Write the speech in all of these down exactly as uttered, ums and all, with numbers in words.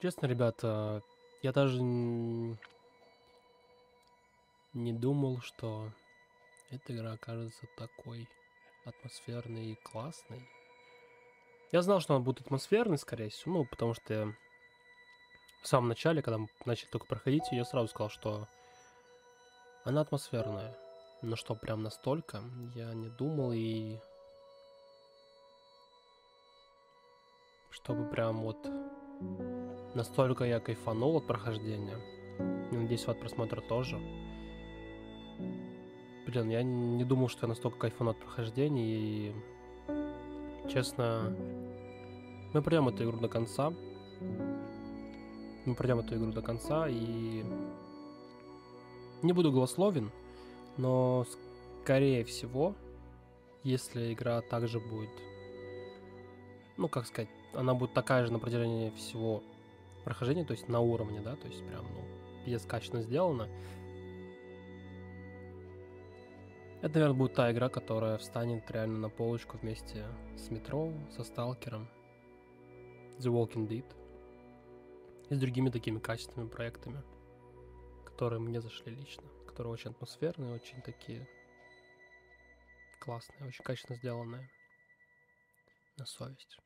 Честно, ребята, я даже н- не думал, что эта игра окажется такой атмосферной и классной. Я знал, что она будет атмосферной, скорее всего, ну, потому что я в самом начале, когда мы начали только проходить, я сразу сказал, что она атмосферная. Но что прям настолько, я не думал, и чтобы прям вот настолько я кайфанул от прохождения. И надеюсь, от просмотра тоже. Блин, я не думал, что я настолько кайфану от прохождения, и честно, мы пройдем эту игру до конца. Мы пройдем эту игру до конца, и не буду голословен, но скорее всего, если игра также будет, ну как сказать, она будет такая же на протяжении всего прохождения, то есть на уровне, да, то есть прям, ну, пиздец качественно сделано. Это, наверное, будет та игра, которая встанет реально на полочку вместе с Метро, со Сталкером, The Walking Dead и с другими такими качественными проектами, которые мне зашли лично, которые очень атмосферные, очень такие классные, очень качественно сделанные, на совесть.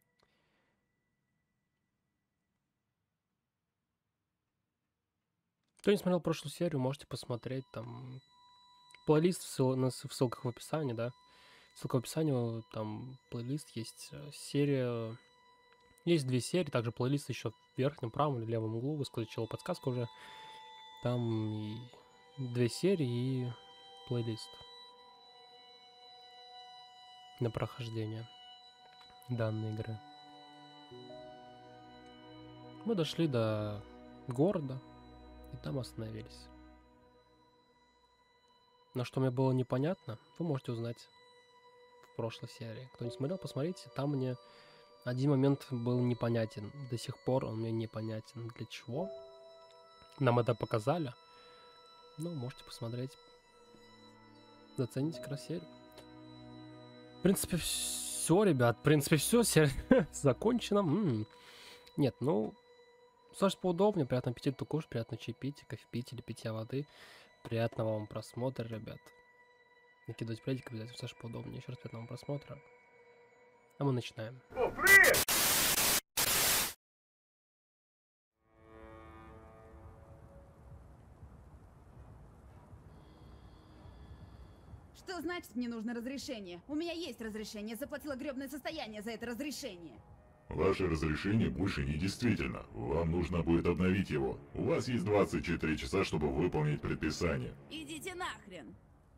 Кто не смотрел прошлую серию, можете посмотреть, там плейлист в, ссыл... на... в ссылках в описании, да, ссылка в описании, там плейлист есть, серия, есть две серии, также плейлист еще в верхнем правом или левом углу, выскочила подсказка уже, там и две серии и плейлист на прохождение данной игры. Мы дошли до города и там остановились. Но что мне было непонятно, вы можете узнать в прошлой серии. Кто не смотрел, посмотрите. Там мне один момент был непонятен. До сих пор он мне непонятен. Для чего? Нам это показали. Ну, можете посмотреть. Зацените как раз серию. В принципе, все, ребят. В принципе, все. Серия закончена. М-м. Нет, ну... Слушать поудобнее, приятного аппетита кушать, приятно чаепить, кофе пить или питья воды. Приятного вам просмотра, ребят. Накидывать пледик обязательно, Саша, поудобнее. Еще раз приятного вам просмотра. А мы начинаем. О, привет! Что значит мне нужно разрешение? У меня есть разрешение, заплатила гребное состояние за это разрешение. Ваше разрешение больше не действительно. Вам нужно будет обновить его. У вас есть двадцать четыре часа, чтобы выполнить предписание. Идите нахрен!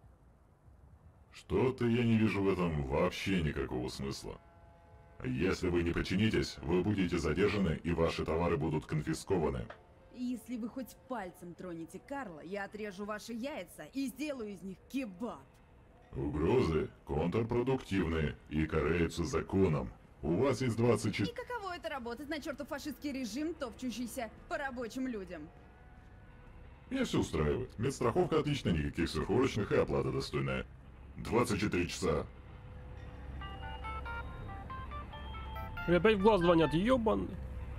Что-то я не вижу в этом вообще никакого смысла. Если вы не подчинитесь, вы будете задержаны и ваши товары будут конфискованы. Если вы хоть пальцем тронете Карла, я отрежу ваши яйца и сделаю из них кебаб. Угрозы контрпродуктивны и караются законом. У вас есть двадцать четыре... И каково это работать на чертов фашистский режим, топчущийся по рабочим людям? Меня все устраивает. Медстраховка отличная, никаких сверхурочных и оплата достойная. двадцать четыре часа. И опять в глаз звонят, ёбаный.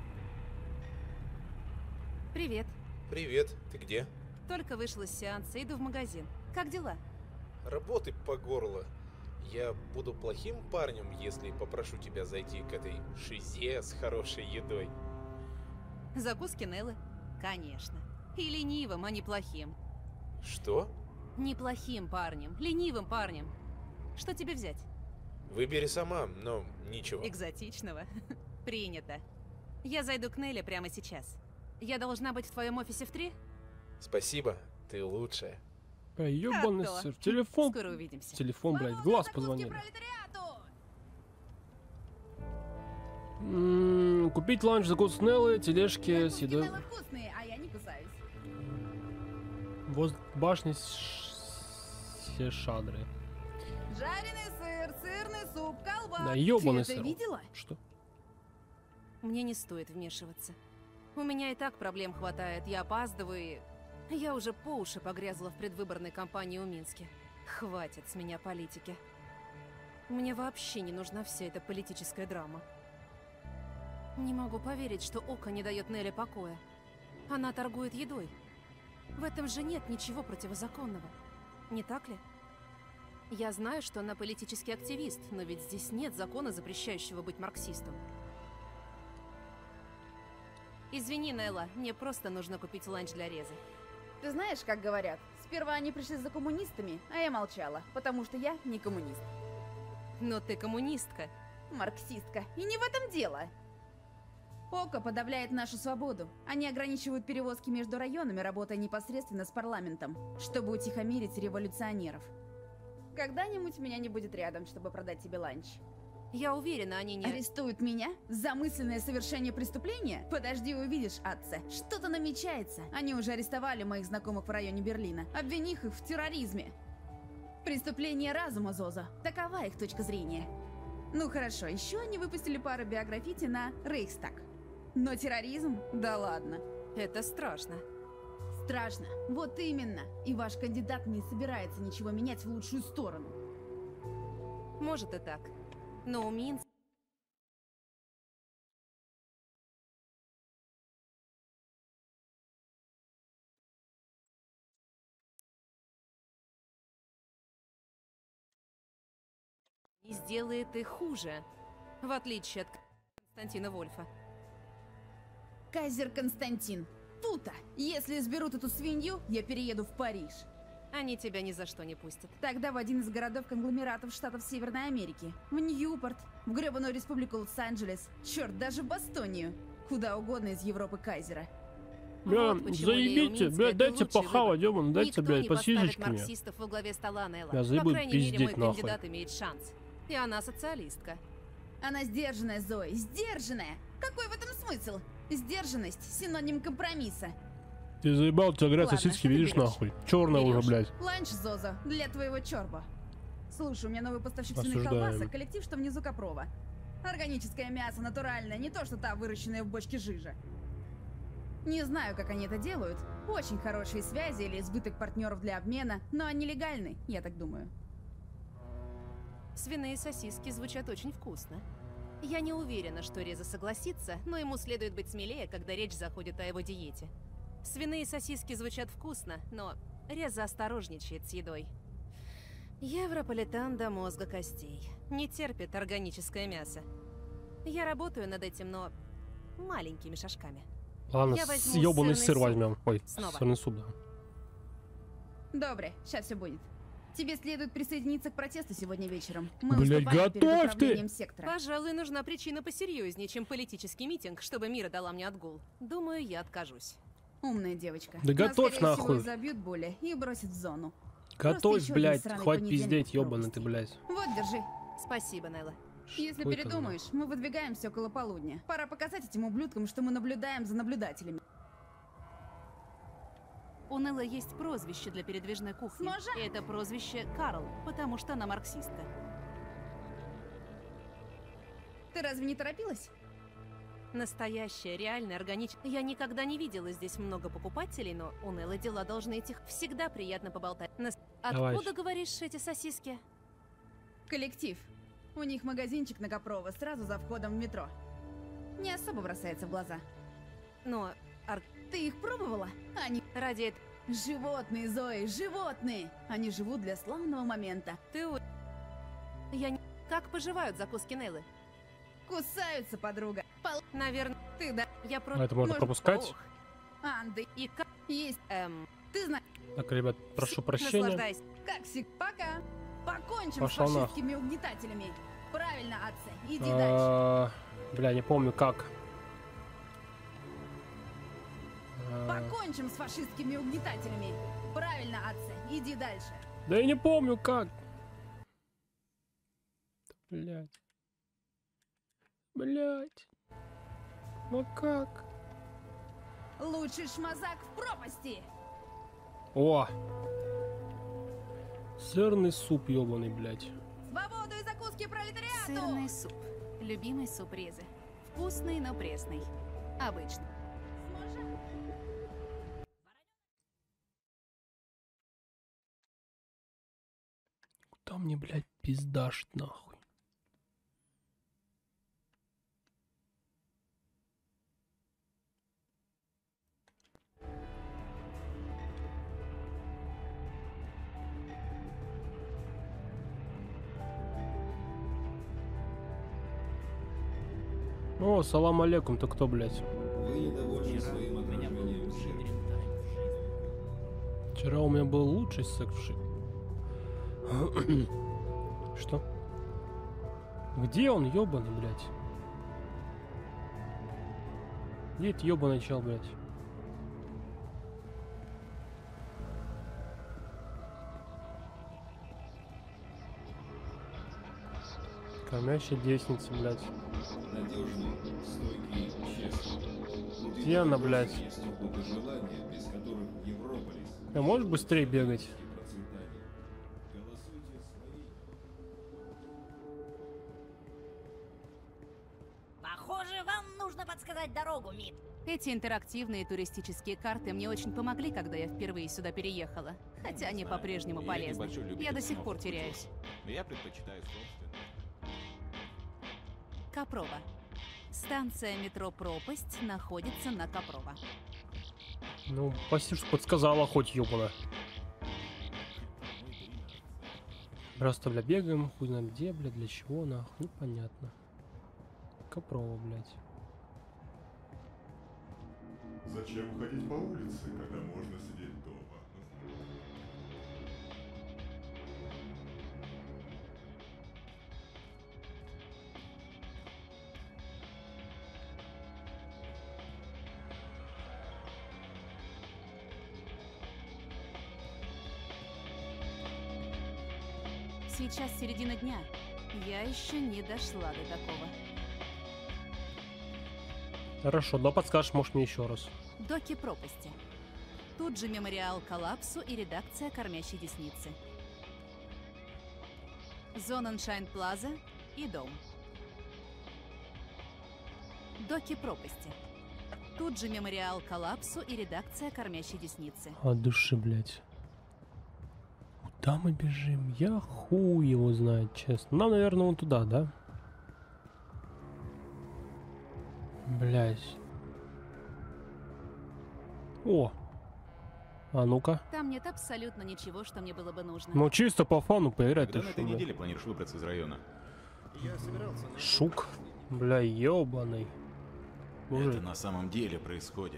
Привет. Привет, ты где? Только вышла с сеанса, иду в магазин. Как дела? Работы по горло. Я буду плохим парнем, если попрошу тебя зайти к этой шизе с хорошей едой. Закуски Неллы? Конечно. И ленивым, а не плохим. Что? Неплохим парнем, ленивым парнем. Что тебе взять? Выбери сама, но ничего. Экзотичного? Принято. Я зайду к Нелле прямо сейчас. Я должна быть в твоем офисе в три? Спасибо, ты лучшая. Бля, ёбаный А то. сыр. Телефон. Скоро увидимся. Телефон, блядь, в глаз Закуски позвонили. пролетариату! М-м, купить ланч, закус Неллы, тележки с Закуски едой. Неллы вкусные, а я не кусаюсь. Возле башни Ш- Шадры. Жареный сыр, сырный суп, колбас. Да ёбаный Ты это сыр. видела? Что? Мне не стоит вмешиваться. У меня и так проблем хватает, я опаздываю и... Я уже по уши погрязла в предвыборной кампании у Минске. Хватит с меня политики. Мне вообще не нужна вся эта политическая драма. Не могу поверить, что Око не дает Нелли покоя. Она торгует едой. В этом же нет ничего противозаконного. Не так ли? Я знаю, что она политический активист, но ведь здесь нет закона, запрещающего быть марксистом. Извини, Нелла, мне просто нужно купить ланч для Резы. Ты знаешь, как говорят, сперва они пришли за коммунистами, а я молчала, потому что я не коммунист. Но ты коммунистка. Марксистка. И не в этом дело. Око подавляет нашу свободу. Они ограничивают перевозки между районами, работая непосредственно с парламентом, чтобы утихомирить революционеров. Когда-нибудь меня не будет рядом, чтобы продать тебе ланч. Я уверена, они не... Арестуют меня? За мысленное совершение преступления? Подожди, увидишь, Атце. Что-то намечается. Они уже арестовали моих знакомых в районе Берлина, обвинив их в терроризме. Преступление разума, Зоза. Такова их точка зрения. Ну хорошо, еще они выпустили пару биографий на Рейхстаг. Но терроризм? Да ладно. Это страшно. Страшно. Вот именно. И ваш кандидат не собирается ничего менять в лучшую сторону. Может и так. Но у Минска... не сделает их хуже, в отличие от Константина Вольфа. Кайзер Константин. Тута! Если изберут эту свинью, я перееду в Париж. Они тебя ни за что не пустят. Тогда в один из городов-конгломератов штатов Северной Америки. В Ньюпорт, в гребаную республику Лос-Анджелес. Черт, даже в Бастонию. Куда угодно из Европы Кайзера. Бля, Вот почему заебите, Лео бля, Минский дайте это лучший похавать, выбор. ёбан, дайте, Никто блядь, не по поставит сисечками. марксистов во главе стола, Нелла. Я По заебу крайней мере, мой пиздеть нахуй. кандидат имеет шанс. И она социалистка. Она сдержанная, Зои, сдержанная. Какой в этом смысл? Сдержанность – синоним компромисса. Ты заебал, тебя говорят, Ладно, сосиски что ты видишь берешь? нахуй. Черная уже, Берешь. блядь. Ланч, Зоза, для твоего чорба. Слушай, у меня новый поставщик свиных Осуждаем. колбасок, коллектив, что внизу Копрова. Органическое мясо, натуральное, не то, что та, выращенная в бочке жижа. Не знаю, как они это делают. Очень хорошие связи или избыток партнеров для обмена, но они легальны, я так думаю. Свиные сосиски звучат очень вкусно. Я не уверена, что Реза согласится, но ему следует быть смелее, когда речь заходит о его диете. Свиные сосиски звучат вкусно, но Реза осторожничает с едой. Европолитан до мозга костей. Не терпит органическое мясо. Я работаю над этим, но маленькими шажками. Ладно, Я возьму съебанный сырный сыр суп. возьмем. Ой, Снова. сырный суп, да. Добре, сейчас все будет. Тебе следует присоединиться к протесту сегодня вечером. Мы Блядь, выступаем перед готовь ты! управлением сектора. Пожалуй, нужна причина посерьезнее, чем политический митинг, чтобы Мира дала мне отгул. Думаю, я откажусь. Умная девочка. Да Нас, готовь скорее нахуй. всего, забьют более и бросят в зону. Готовь, еще один блядь, сраный хватит понедельник пиздеть, в ёбаный ты, пропасти. блядь. Вот, держи. Спасибо, Нелла. Если Что это, передумаешь, мы выдвигаемся около полудня. Пора показать этим ублюдкам, что мы наблюдаем за наблюдателями. У Неллы есть прозвище для передвижной кухни. Сможем? И это прозвище Карл, потому что она марксистка. Ты разве не торопилась? Настоящая, реальная, органичная. Я никогда не видела здесь много покупателей, но у Неллы дела должны идти. Всегда приятно поболтать. Нас- Давай. Откуда, говоришь, эти сосиски? Коллектив. У них магазинчик на Копрово, сразу за входом в метро. Не особо бросается в глаза. Но ар- Ты их пробовала? Они ради этого животные, Зои, животные! Они живут для славного момента. ты... у- Я не... Как поживают закуски Неллы? Кусаются, подруга. Пол... Наверное, Ты да. я А просто... это можно Может, пропускать? Ох, Анды. и как... Есть. Эм... Ты знаешь, Так, ребят, прошу с- прощения. Наслаждайся. как всегда. Пока. Покончим Пошла с нахуй. фашистскими угнетателями. Правильно, Атце. Иди дальше. А, Бля, не помню как. А, Покончим с фашистскими угнетателями. Правильно, Атце. Иди дальше. Да я не помню как. Блять. Блять. Ну как? Лучший шмазак в пропасти. О! Сырный суп, ёбаный, блять. Свободу и закуски пролетариату. Сырный суп. Любимый суп Резы. Вкусный, но пресный. Обычно. Сможем? Куда мне, блядь, пиздашь нахуй? О, салам алейкум, ты кто, блядь? Вы недовольны своим отражением в зеркале. Вчера у меня был лучший секс. Что? Где он, ёбаный, блядь? Где этот ёбаный чел, блядь? Кормящая девственница, блядь. Надежный, стойкий, честный. Где она, блядь? Есть опыт и желания, без которых Европолис А можешь быстрее бегать? процветания. Голосуйте своей. Похоже, вам нужно подсказать дорогу, Мид. Эти интерактивные туристические карты мне очень помогли, когда я впервые сюда переехала. Хотя они знаю. по-прежнему Я полезны. небольшой любитель Я до сих пор самого теряюсь. Но я предпочитаю собственность. Копрова. Станция метро «Пропасть» находится на Копрова. Ну, спасибо, что подсказала хоть, ёбана. Просто, бля, бегаем, хуй знает где, бля, для чего, нахуй, непонятно. Копрова, блядь. Зачем ходить по улице, когда можно сидеть дома? Сейчас середина дня. Я еще не дошла до такого. Хорошо, да подскажешь, может, мне еще раз. Доки пропасти. Тут же мемориал коллапсу и редакция кормящей десницы. Зоненшайн Плаза и дом. Доки пропасти. Тут же мемориал коллапсу и редакция кормящей десницы. От души, блядь. Куда мы бежим? Я хуй его знает, честно. Нам, наверное, вон туда, да? Блядь. О! А ну-ка. Там нет абсолютно ничего, что мне было бы нужно. Ну чисто по фану поиграть. Когда ты на шо, этой бля? неделе планируешь выбраться из района? Шук. Бля, ёбаный. Это Мужик. на самом деле происходит.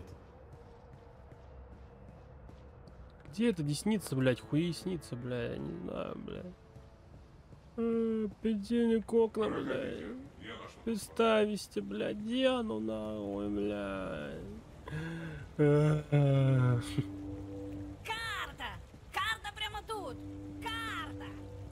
Где эта десница, блядь? Хуи снится, бля, я не знаю, бля. А, Пятиденек окна, блядь. Представьте, блядь, где оно нахуй, блядь. А, а. Карта! Карта прямо тут! Карта!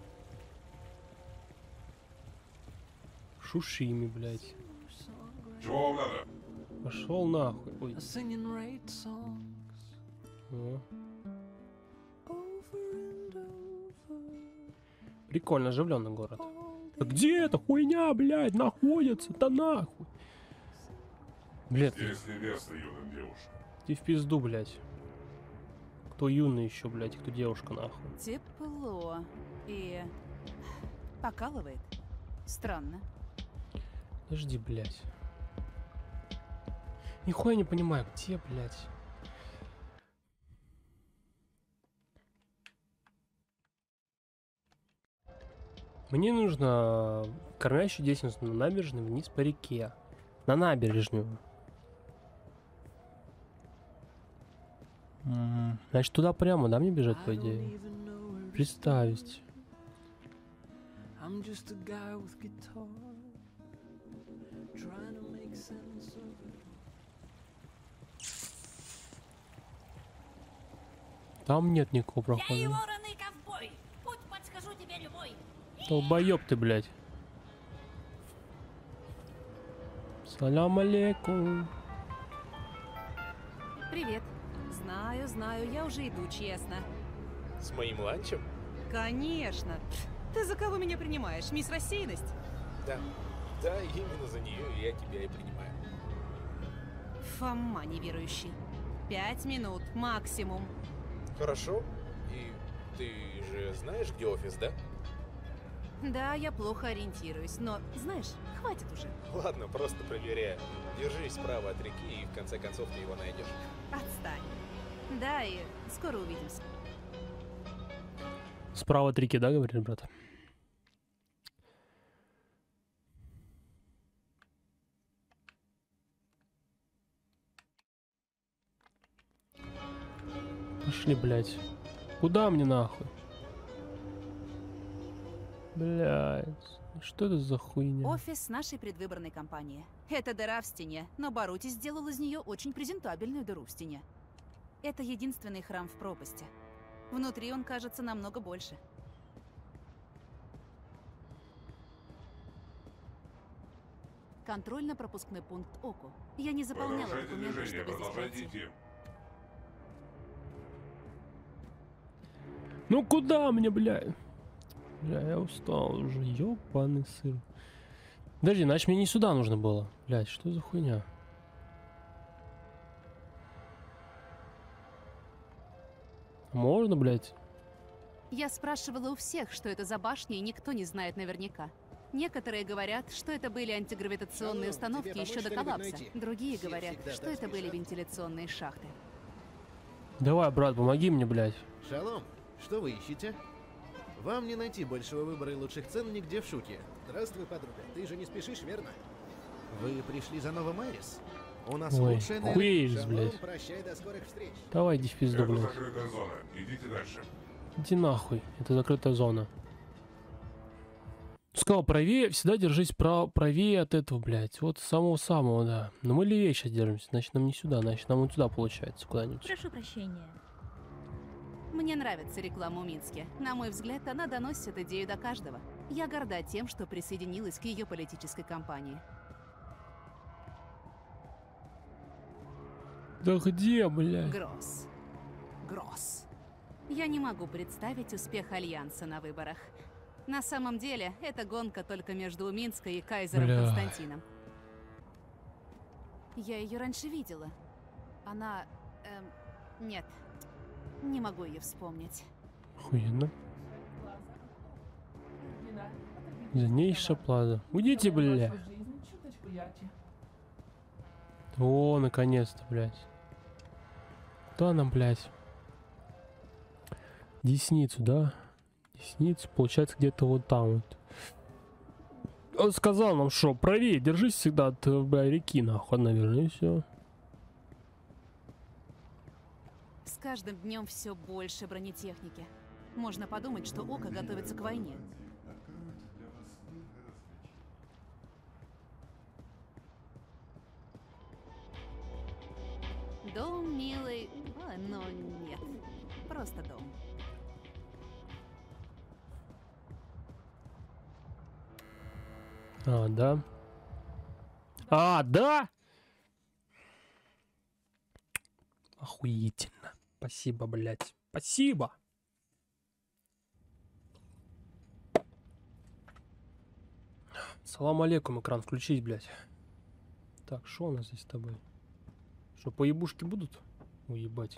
Шушими, блядь. Чего вам надо? Пошел нахуй. Ой. Singing rate songs О. over and over. Прикольно, оживленный город. All Да где эта хуйня, блядь, находится-то нахуй? Блядь, Здесь не место юным девушкам. ты в пизду, блядь. Кто юный еще, блядь, кто девушка, нахуй. Тепло. И... покалывает. Странно. Подожди, блядь. Нихуя не понимаю, где, блядь? Мне нужно кормящую девственницу на набережную вниз по реке. На набережную. М, Значит, туда прямо, да, мне бежать, I по don't идее? even know where to Представить. start. I'm just a guy with guitar, trying to make sense of it. Там нет никакого Я прохода. его раны ковбой! Путь подскажу тебе любой! Долбоёб ты, блядь. Салям алейкум. Привет. Знаю, знаю, я уже иду, честно. С моим ланчем? Конечно. Ты за кого меня принимаешь? Мисс Рассеянность? Да. Да, именно за нее я тебя и принимаю. Фома неверующий. Пять минут максимум. Хорошо. И ты же знаешь, где офис, да? Да, я плохо ориентируюсь, но, знаешь, хватит уже. Ладно, просто проверяю. Держись справа от реки, и в конце концов ты его найдешь. Отстань. Да, и скоро увидимся. Справа от реки, да, говорили, брат? Пошли, блядь. Куда мне нахуй? Блядь. Что это за хуйня? Офис нашей предвыборной кампании. Это дыра в стене, но Барути сделал из нее очень презентабельную дыру в стене. Это единственный храм в пропасти. Внутри он кажется намного больше. Контрольно-пропускной пункт ОКУ. Я не заполняла Продолжайте документы, движение, чтобы здесь продолжайте пройти. идти. Ну куда мне, блядь? Бля, я устал уже, ёбаный сыр. Подожди, значит мне не сюда нужно было. Блядь, что за хуйня? Можно, блядь? Я спрашивала у всех, что это за башня, и никто не знает наверняка. Некоторые говорят, что это были антигравитационные Шалом, установки тебе еще до помочь коллапса. что-нибудь найти? Другие Все говорят, всегда что так это были спешат. вентиляционные шахты. Давай, брат, помоги мне, блядь. Шалом, что вы ищете? Вам не найти большего выбора и лучших цен нигде в Шуке. Здравствуй, подруга. Ты же не спешишь, верно? Вы пришли за Новым Айрис? У нас Ой, лучшая энергия. хуеешь, Шалом, блядь. прощай, до скорых встреч. Давай, иди в пизду, Это блядь. закрытая зона. Идите дальше. Иди нахуй, это закрытая зона. Сказал, правее, всегда держись прав, правее от этого, блядь. Вот самого-самого, да. Но мы левее сейчас держимся, значит нам не сюда, значит нам вот туда получается, куда-нибудь. Прошу прощения. Мне нравится реклама у Минске. На мой взгляд, она доносит идею до каждого. Я горда тем, что присоединилась к ее политической кампании. Да где, блядь? Гросс. Гросс. Я не могу представить успех Альянса на выборах. На самом деле, это гонка только между Уминской и Кайзером Бля. Константином. Я ее раньше видела. Она... эм, нет. Не могу ее вспомнить. Охуенно. Дальнейшая плаза. Уйдите, бля. О, наконец-то, блядь. Куда нам, блядь? Десницу, да? Десницу, получается, где-то вот там вот. Он сказал нам, что правее, держись всегда от, бля, реки, нахуй, наверное, и все. С каждым днем все больше бронетехники. Можно подумать, что Око готовится к войне. Дом милый, а, но нет. Просто дом. А, да? А, да? Охуительно. Спасибо, блядь. Спасибо. Салам алейкум, экран включить, блядь. Так, что у нас здесь с тобой? Что, поебушки будут? Уебать.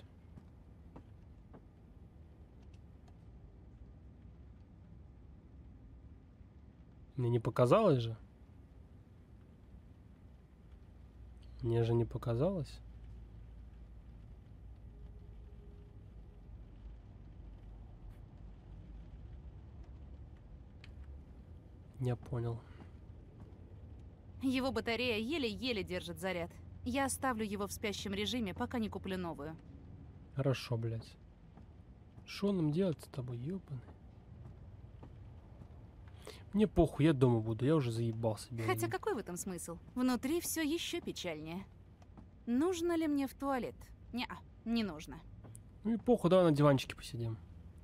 Мне не показалось же? Мне же не показалось? Я понял. Его батарея еле-еле держит заряд. Я оставлю его в спящем режиме, пока не куплю новую. Хорошо, блядь. Что нам делать с тобой, ёбаный? Мне похуй, я дома буду, я уже заебал себя. Хотя какой в этом смысл? Внутри все еще печальнее. Нужно ли мне в туалет? Не, не нужно. Ну и похуй, давай на диванчике посидим.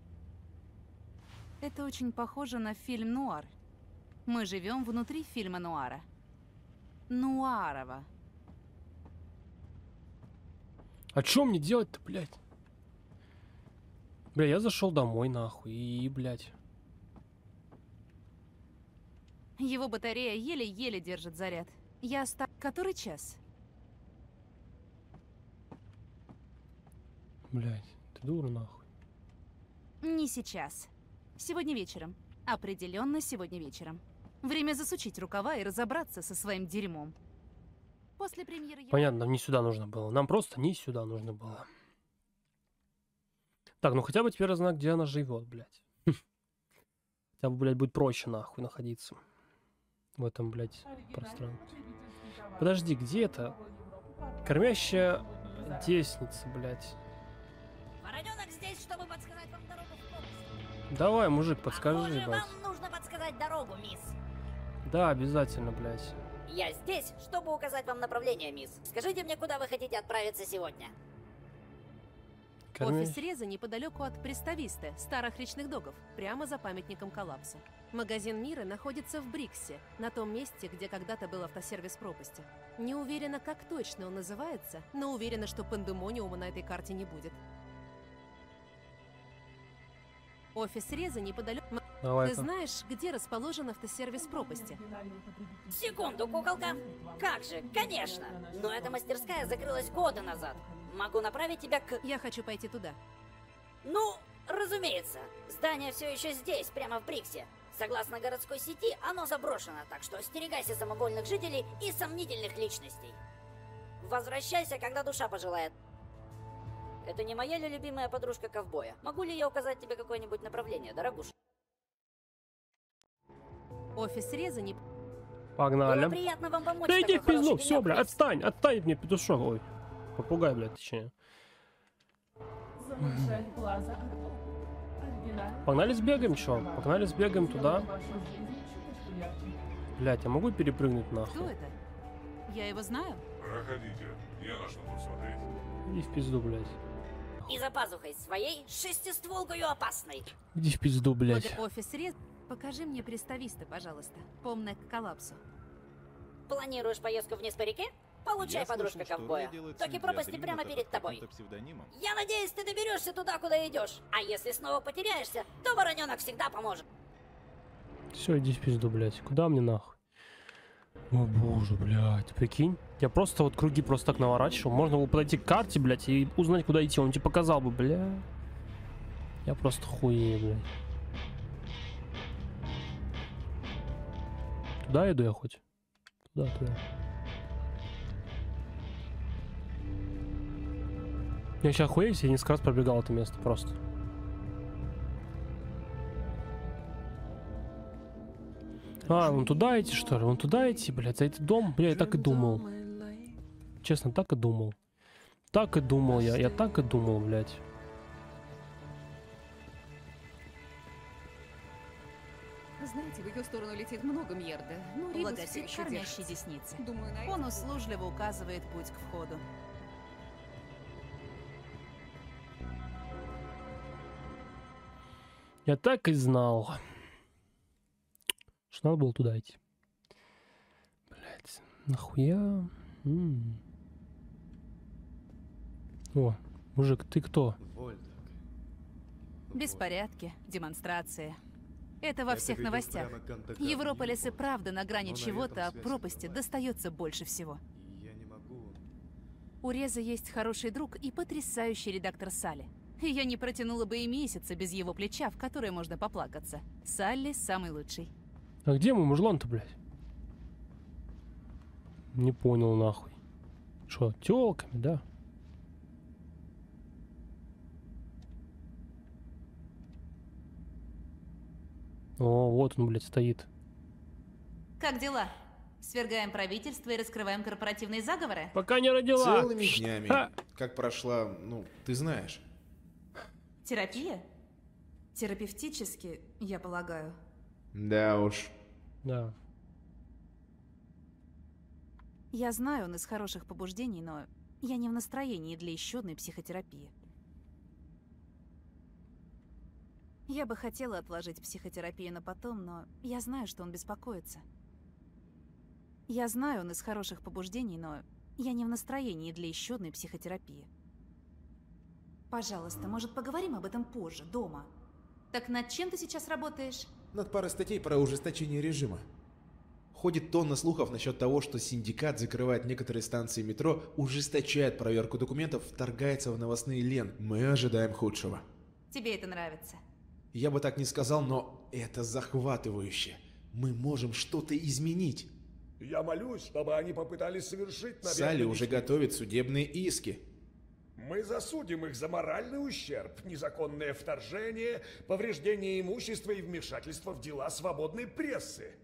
Это очень похоже на фильм «Нуар». Мы живем внутри фильма «Нуара». Нуарова. А чё мне делать-то, блядь? Бля, я зашел домой, нахуй, и, блядь. Его батарея еле-еле держит заряд. Я оста... Который час? Блядь, ты дура, нахуй. Не сейчас. Сегодня вечером. Определенно сегодня вечером. Время засучить рукава и разобраться со своим дерьмом. После премьеры... я- Понятно, нам не сюда нужно было. Нам просто не сюда нужно было. Так, ну хотя бы теперь я знаю, где она живет, блядь. Хотя бы, блядь, будет проще, нахуй, находиться. В этом, блядь, пространстве. Подожди, где это? Кормящая десница, блядь. Вороненок Давай, мужик, подскажи, Похоже, блядь. вам нужно подсказать дорогу, мисс. Да, обязательно, блядь. Я здесь, чтобы указать вам направление, мисс. Скажите мне, куда вы хотите отправиться сегодня? Корми. Офис Реза неподалеку от Престависты, старых речных доков, прямо за памятником коллапсу. Магазин Мира находится в Бриксе, на том месте, где когда-то был автосервис пропасти. Не уверена, как точно он называется, но уверена, что пандемониума на этой карте не будет. Офис Реза неподалеку... М- Ты Давай-ка. знаешь, где расположен автосервис пропасти? Секунду, куколка. Как же, конечно. Но эта мастерская закрылась года назад. Могу направить тебя к... Я хочу пойти туда. Ну, разумеется. Здание все еще здесь, прямо в Бриксе. Согласно городской сети, оно заброшено, так что остерегайся самовольных жителей и сомнительных личностей. Возвращайся, когда душа пожелает. Это не моя ли любимая подружка ковбоя? Могу ли я указать тебе какое-нибудь направление, дорогуша? Офис Реза не... Было Погнали. приятно вам помочь. Да иди такой в пизду, хороший все, денек, бля, мисс. отстань, отстань от меня, петушок. Ой, попугай, блядь, точнее. Погнали сбегаем, чё? Погнали сбегаем туда. Блядь, я могу перепрыгнуть Кто нахуй? это? Я его знаю? Проходите, я на что тут смотреть. Иди в пизду, блядь. И за пазухой своей шестистволкою опасной. Иди в пизду, блядь. Офис Реза... Покажи мне Престависты, пожалуйста. Помнок к коллапсу. Планируешь поездку вниз по реке? Получай, Я подружка слышал, что ковбоя. Рэй делает Токи для пропасти Дрина прямо под перед тобой. каким-то псевдонимом. Я надеюсь, ты доберешься туда, куда идешь. А если снова потеряешься, то вороненок всегда поможет. Все, иди в пизду, блядь. Куда мне нахуй? О боже, блядь, прикинь. Я просто вот круги просто так наворачивал. Можно было подойти к карте, блядь, и узнать, куда идти. Он тебе показал бы, бля. Я просто хуею, блядь. Туда иду я хоть? Туда, туда. Я сейчас охуею, я несколько раз пробегал это место просто. А, вон туда идти, что ли? Вон туда идти, блядь, за этот дом? Бля, я так и думал. Честно, так и думал. Так и думал я, я так и думал, блядь. Знаете, в ее сторону летит много Мьерда. Ну, Рибус всё Логотип еще кормящей держится. десницы. Думаю, на Он этом- услужливо указывает путь к входу. Я так и знал. Что надо было туда идти. Блядь, нахуя? М. О, мужик, ты кто? Беспорядки, демонстрации. Это во всех новостях. Европолис и правда на грани чего-то, а пропасти достается больше всего. У Реза есть хороший друг и потрясающий редактор Салли. И я не протянула бы и месяца без его плеча, в которое можно поплакаться. Салли самый лучший. А где мой мужлан-то, блядь? Не понял, нахуй. Что, тёлками, да? О, вот он, блядь, стоит. Как дела? Свергаем правительство и раскрываем корпоративные заговоры? Пока не родила. Целыми днями. Ха. Как прошла, ну, ты знаешь. Терапия? Терапевтически, я полагаю. Да уж. Да. Я знаю, он из хороших побуждений, но я не в настроении для еще одной психотерапии. Я бы хотела отложить психотерапию на потом, но я знаю, что он беспокоится. Я знаю, он из хороших побуждений, но я не в настроении для еще одной психотерапии. Пожалуйста, может, поговорим об этом позже, дома? Так над чем ты сейчас работаешь? Над парой статей про ужесточение режима. Ходит тонна слухов насчет того, что синдикат закрывает некоторые станции метро, ужесточает проверку документов, вторгается в новостные ленты. Мы ожидаем худшего. Тебе это нравится? Я бы так не сказал, но это захватывающе. Мы можем что-то изменить. Я молюсь, чтобы они попытались совершить набег. Салли уже готовит судебные иски. Мы засудим их за моральный ущерб, незаконное вторжение, повреждение имущества и вмешательство в дела свободной прессы.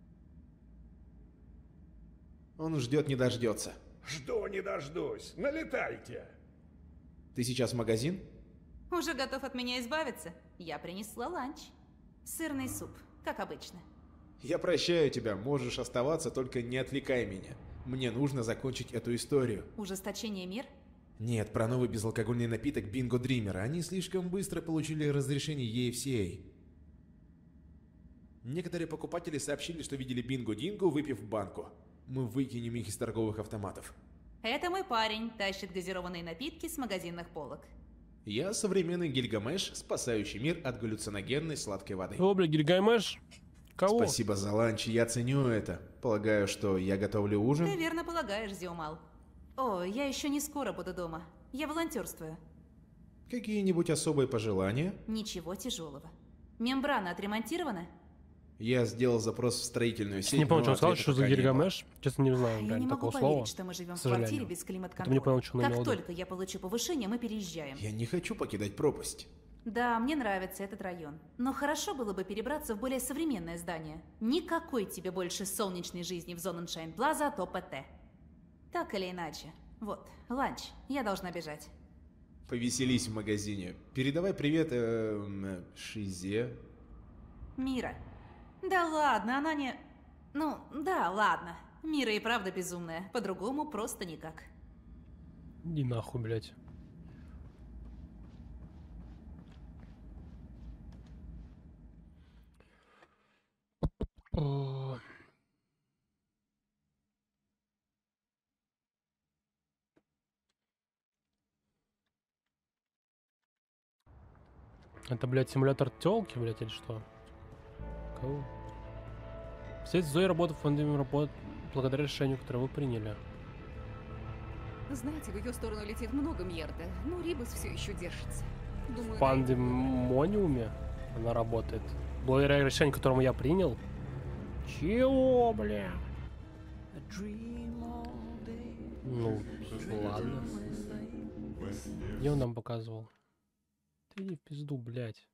Он ждет не дождется. Жду не дождусь. Налетайте. Ты сейчас в магазин? Уже готов от меня избавиться? Я принесла ланч. Сырный суп, как обычно. Я прощаю тебя, можешь оставаться, только не отвлекай меня. Мне нужно закончить эту историю. Ужесточение мер? Нет, про новый безалкогольный напиток Бинго Дример. Они слишком быстро получили разрешение и эф си эй. Некоторые покупатели сообщили, что видели Бинго Динго, выпив банку. Мы выкинем их из торговых автоматов. Это мой парень, тащит газированные напитки с магазинных полок. Я современный Гильгамеш, спасающий мир от галлюциногенной сладкой воды. О, бля, Гильгамеш? Кого? Спасибо за ланч, я ценю это. Полагаю, что я готовлю ужин? Ты верно полагаешь, Зиомал. О, я еще не скоро буду дома. Я волонтерствую. Какие-нибудь особые пожелания? Ничего тяжелого. Мембрана отремонтирована? Я сделал запрос в строительную сеть. Не помню, что он сказал, что за Гильгамеш. Честно, не знаю, Я реально не могу такого поверить, слова. что мы живем к в квартире сожалению. без Поэтому не климат-контроля. понял, что он Как имел в виду. только я получу повышение, мы переезжаем. Я не хочу покидать пропасть. Да, мне нравится этот район. Но хорошо было бы перебраться в более современное здание. Никакой тебе больше солнечной жизни в Зоненшайн Плаза, а то ПТ. Так или иначе. Вот, ланч. Я должна бежать. Повеселись в магазине. Передавай привет, эм, Шизе. Мира. Да ладно, она не... Ну, да, ладно. Мира и правда безумная. По-другому просто никак. Иди нахуй, блядь. О. Это, блядь, симулятор тёлки, блядь, или что? Кого? Сеть Зои работает в фонде работает благодаря решению, которое вы приняли. Знаете, в ее сторону летит много Мьерда, но Рибус все еще держится. Думаю, В пандемониуме она работает. Благодаря решению, которому я принял. Чего, бля? Ну, ладно. Где он нам показывал? Ты иди в пизду, блядь.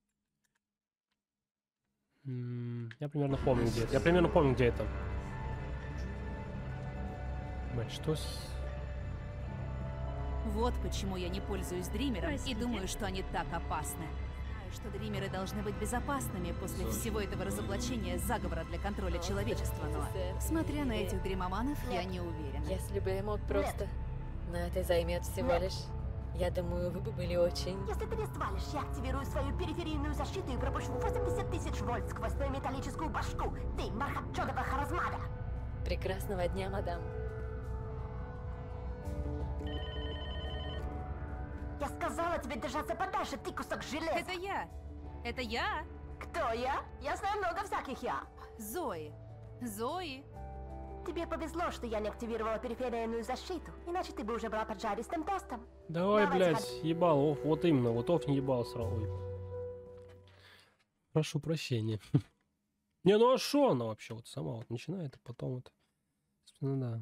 М-м, я примерно помню, где это. Я примерно помню, где это. Блядь, что с... Вот почему я не пользуюсь дримером Простите? и думаю, что они так опасны. Знаю, что дримеры должны быть безопасными после всего этого разоблачения заговора для контроля человечества, но, смотря на этих дримоманов, я не уверена. Если бы я мог просто... Но это займет всего Нет. лишь... Я думаю, вы бы были очень... Если ты не свалишь, я активирую свою периферийную защиту и пропущу восемьдесят тысяч вольт сквозь твою металлическую башку. Ты Мархачёдова Харазмада. Прекрасного дня, мадам. Я сказала тебе держаться подальше, ты кусок железа. Это я! Это я! Кто я? Я знаю много всяких я. Зои. Зои. Тебе повезло, что я не активировала периферийную защиту, иначе ты бы уже была поджаристым тостом. Давай, Давай, блядь, заходи. ебал. Оф, вот именно, вот оф не ебал сразу. Ой. Прошу прощения. Не, ну а шо она вообще вот сама вот начинает, а потом вот... Ну да.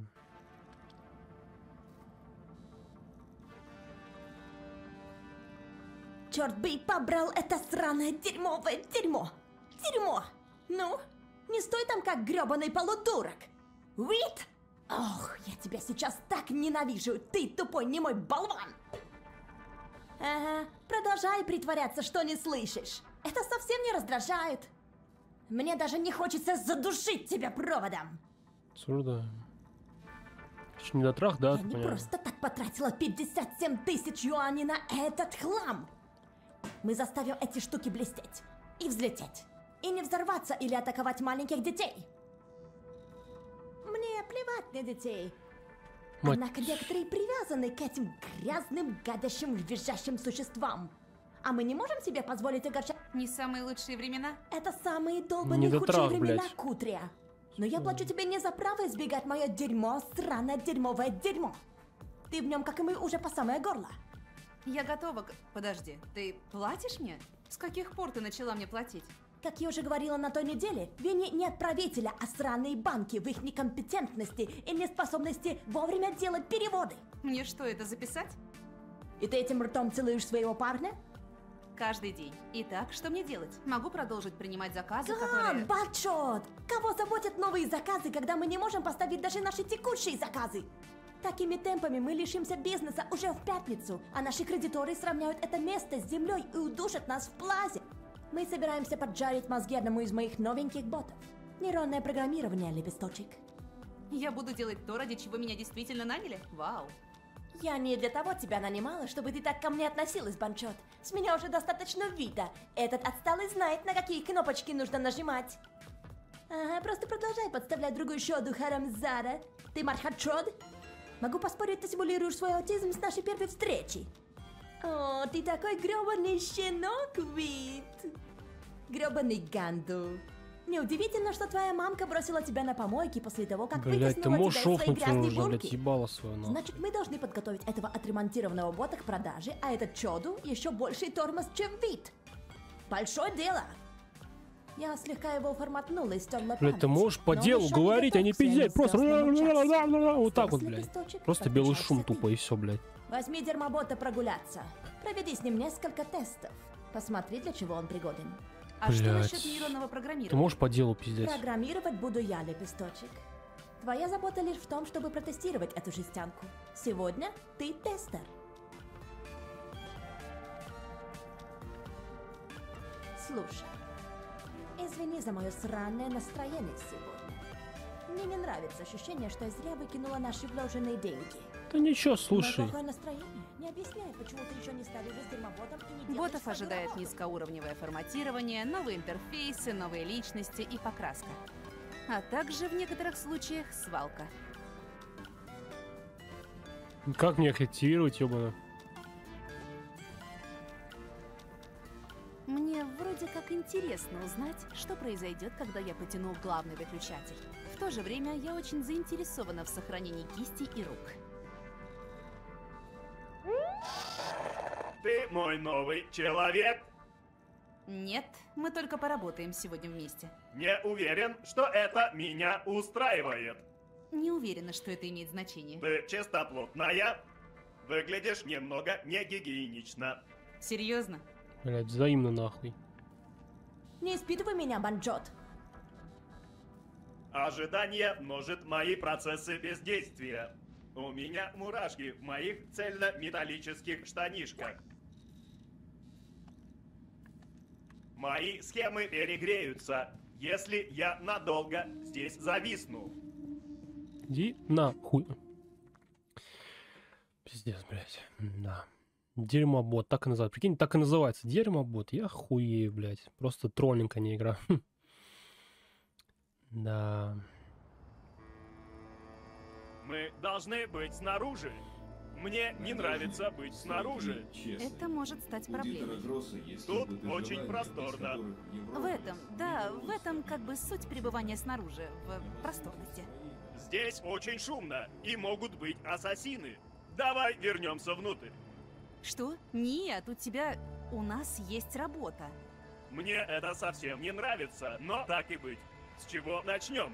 Черт бы и побрал это сраное дерьмовое дерьмо! Дерьмо! Ну, не стой там как грёбаный полудурок! Уит! Ох, я тебя сейчас так ненавижу, ты тупой немой болван! Ага, продолжай притворяться, что не слышишь. Это совсем не раздражает. Мне даже не хочется задушить тебя проводом. Сурда. Еще не дотрах, да? Я не просто так потратила пятьдесят семь тысяч юаней на этот хлам. Мы заставим эти штуки блестеть и взлететь. И не взорваться или атаковать маленьких детей. Мне плевать на детей. Мать. Однако некоторые привязаны к этим грязным, гадящим, визжащим существам. А мы не можем себе позволить огорчать... Не самые лучшие времена? Это самые долбаные Недотрах, худшие времена, блядь. Кутрия. Но я плачу тебе не за право избегать мое дерьмо, сраное дерьмовое дерьмо. Ты в нем, как и мы, уже по самое горло. Я готова к... Подожди, ты платишь мне? С каких пор ты начала мне платить? Как я уже говорила на той неделе, вине не отправителя, а сраные банки в их некомпетентности и неспособности вовремя делать переводы. Мне что, это записать? И ты этим ртом целуешь своего парня? Каждый день. Итак, что мне делать? Могу продолжить принимать заказы, Да, которые... бачот! Кого заботят новые заказы, когда мы не можем поставить даже наши текущие заказы? Такими темпами мы лишимся бизнеса уже в пятницу, а наши кредиторы сравняют это место с землей и удушат нас в плазе. Мы собираемся поджарить мозги одному из моих новеньких ботов. Нейронное программирование, лепесточек. Я буду делать то, ради чего меня действительно наняли? Вау. Я не для того тебя нанимала, чтобы ты так ко мне относилась, Банчот. С меня уже достаточно вида. Этот отсталый знает, на какие кнопочки нужно нажимать. Ага, просто продолжай подставлять другую щоду, Харамзада. Ты Мархачод? Могу поспорить, ты симулируешь свой аутизм с нашей первой встречи. О, ты такой грёбаный щенок, Вит. Грёбаный Ганду. Неудивительно, что твоя мамка бросила тебя на помойке после того, как Блять, ты вытеснула можешь тебя из своей шофнуться грязной уже, блядь, бурки. ебало свое, нахуй. Значит, мы должны подготовить этого отремонтированного бота к продаже, а этот чоду еще больший тормоз, чем Вит. Большое дело. Я слегка его форматнула и стерла Блядь, ты память, можешь по но он делу еще не говорить, а не готов к своему пиздеть. Просто страстному часу. вот так вот, Стас, блядь. лепесточек, Просто белый подключайся шум ты. тупо и все, блядь. Возьми дерьмобота прогуляться. Проведи с ним несколько тестов. Посмотри, для чего он пригоден. А что Блядь. насчет нейронного программирования? Ты можешь по делу пиздеть. Программировать буду я, лепесточек. Твоя забота лишь в том, чтобы протестировать эту жестянку. Сегодня ты тестер. Слушай, извини за мое сраное настроение сегодня. Мне не нравится ощущение, что я зря выкинула наши вложенные деньги. Да ничего, Мое слушай. плохое настроение не объясняет, почему ты еще не стал уже с дерьмоботом и не делаешь Ботов свою ожидает работу. низкоуровневое форматирование, новые интерфейсы, новые личности и покраска. А также в некоторых случаях свалка. Как мне их активировать, ёбана? Мне вроде как интересно узнать, что произойдет, когда я потяну главный выключатель. В то же время я очень заинтересована в сохранении кисти и рук. Ты мой новый человек? Нет, мы только поработаем сегодня вместе. Не уверен, что это меня устраивает. Не уверена, что это имеет значение. Ты чистоплотная. Выглядишь немного негигиенично. Серьезно? Блядь, взаимно нахуй. Не испытывай меня, Банджот. Ожидание множит мои процессы бездействия. У меня мурашки в моих цельнометаллических штанишках. Мои схемы перегреются, если я надолго здесь зависну. Иди нахуй. Пиздец, блядь. Да. Дерьмобот, так и называется. Прикинь, так и называется. Дерьмобот. Я хуею, блядь. Просто троллинг, а не игра. Да. Мы должны быть снаружи. Мне не нравится быть снаружи. Это может стать проблемой. Тут очень просторно. В этом, да, в этом как бы суть пребывания снаружи, в просторности. Здесь очень шумно, и могут быть ассасины. Давай вернемся внутрь. Что? Нет, у тебя... У нас есть работа. Мне это совсем не нравится, но так и быть. С чего начнем?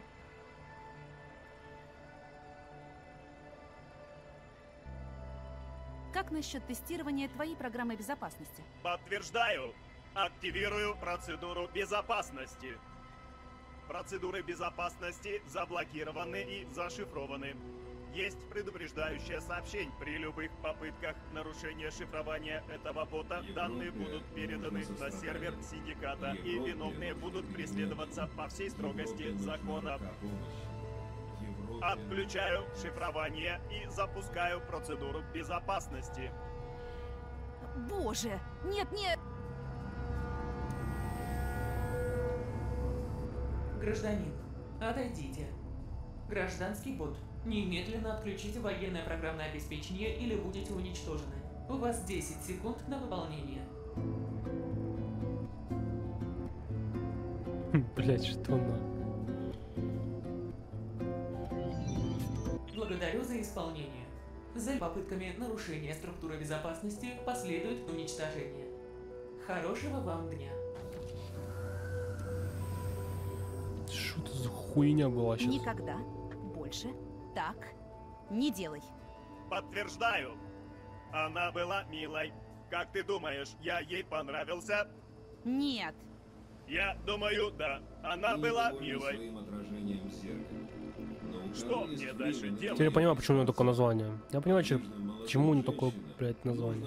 Как насчет тестирования твоей программы безопасности? Подтверждаю. Активирую процедуру безопасности. Процедуры безопасности заблокированы и зашифрованы. Есть предупреждающее сообщение. При любых попытках нарушения шифрования этого бота данные будут переданы на сервер синдиката, и виновные будут преследоваться по всей строгости закона. Отключаю шифрование и запускаю процедуру безопасности. Боже! Нет, нет! Гражданин, отойдите. Гражданский бот, немедленно отключите военное программное обеспечение или будете уничтожены. У вас десять секунд на выполнение. Блять, что на? Благодарю за исполнение. За попытками нарушения структуры безопасности последует уничтожение. Хорошего вам дня. Что это за хуйня была сейчас? Никогда больше так не делай. Подтверждаю. Она была милой. Как ты думаешь, я ей понравился? Нет. Я думаю, да. Она Ты была недоволен милой. своим отражением в зеркале. Но Что мне дальше делать? Теперь я понимаю, почему у него такое название. Я понимаю, че- почему у него такое, блядь, название.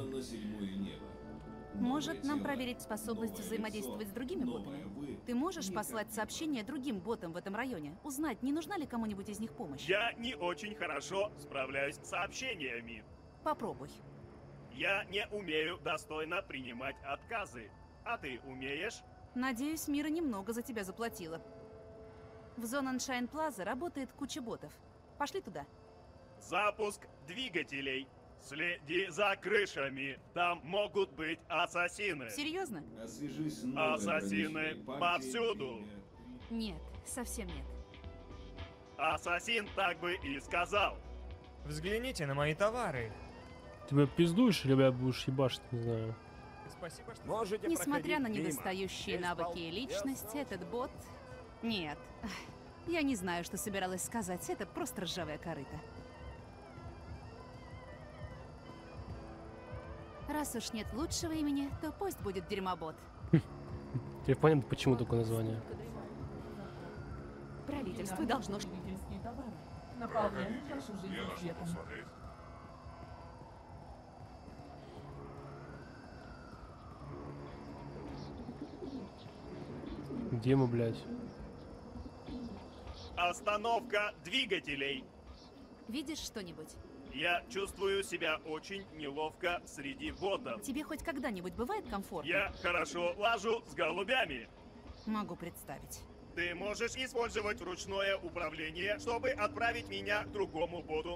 Может, нам проверить способность взаимодействовать с другими ботами? Ты можешь послать сообщение другим ботам в этом районе? Узнать, не нужна ли кому-нибудь из них помощь? Я не очень хорошо справляюсь с сообщениями. Попробуй. Я не умею достойно принимать отказы. А ты умеешь? Надеюсь, Мира немного за тебя заплатила. В Zonenshine Plaza работает куча ботов. Пошли туда. Запуск двигателей. Следи за крышами. Там могут быть ассасины. Серьезно? Ассасины повсюду. Нет, совсем нет. Ассасин так бы и сказал. Взгляните на мои товары. Тебя пиздуешь или, блядь, будешь ебашить, не знаю. Спасибо, что... Можете Несмотря на проходить мимо. недостающие Здесь навыки и пол- личность, этот бот... Нет. Я не знаю, что собиралась сказать. Это просто ржавая корыта. Раз уж нет лучшего имени, то пусть будет дерьмобот. Теперь понятно, почему такое название. Правительство должно... Наполняют нашу жизнь светом. Где мы, блядь? Остановка двигателей. Видишь что-нибудь? Я чувствую себя очень неловко среди ботов. Тебе хоть когда-нибудь бывает комфортно? Я хорошо лажу с голубями. Могу представить. Ты можешь использовать ручное управление, чтобы отправить меня к другому боту.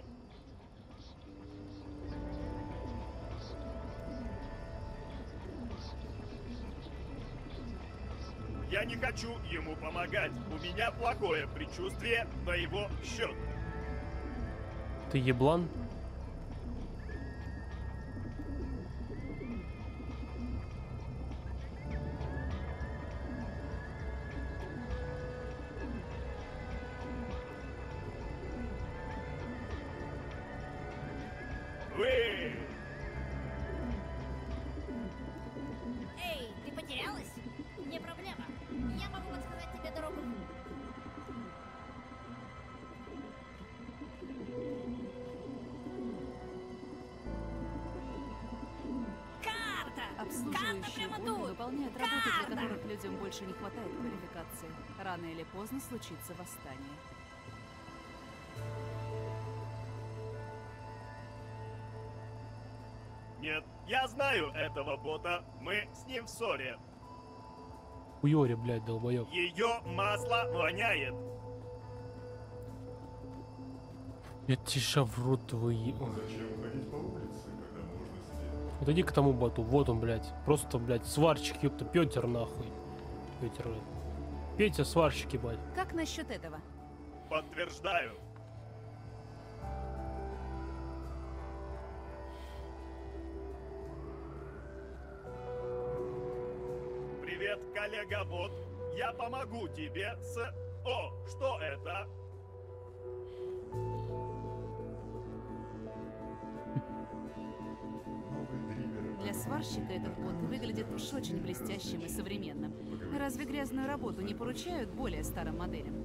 Я не хочу ему помогать. У меня плохое предчувствие на его счет. Ты еблан? Вы! Эй, ты потерялась? Не проблема. Я могу подсказать тебе дорогу. Карта! Обслуживающие прямо боты тут! выполняют работы, для Карта! которых людям больше не хватает квалификации. Рано или поздно случится восстание. Нет, я знаю этого бота. Мы с ним в ссоре. Хуёре, блядь, долбоёб. Ее масло воняет. Я тише в рот твои. Зачем ходить по улице, когда можно сидеть? Вот иди к тому боту, вот он, блядь. Просто, блядь, сварщик, ёпта, Пётер, нахуй. Пётер, блядь. Петя, сварщик, ебать. Как насчет этого? Подтверждаю. Привет, коллега-бот. Я помогу тебе с... О, что это? Для сварщика этот бот выглядит уж очень блестящим и современным. Разве грязную работу не поручают более старым моделям?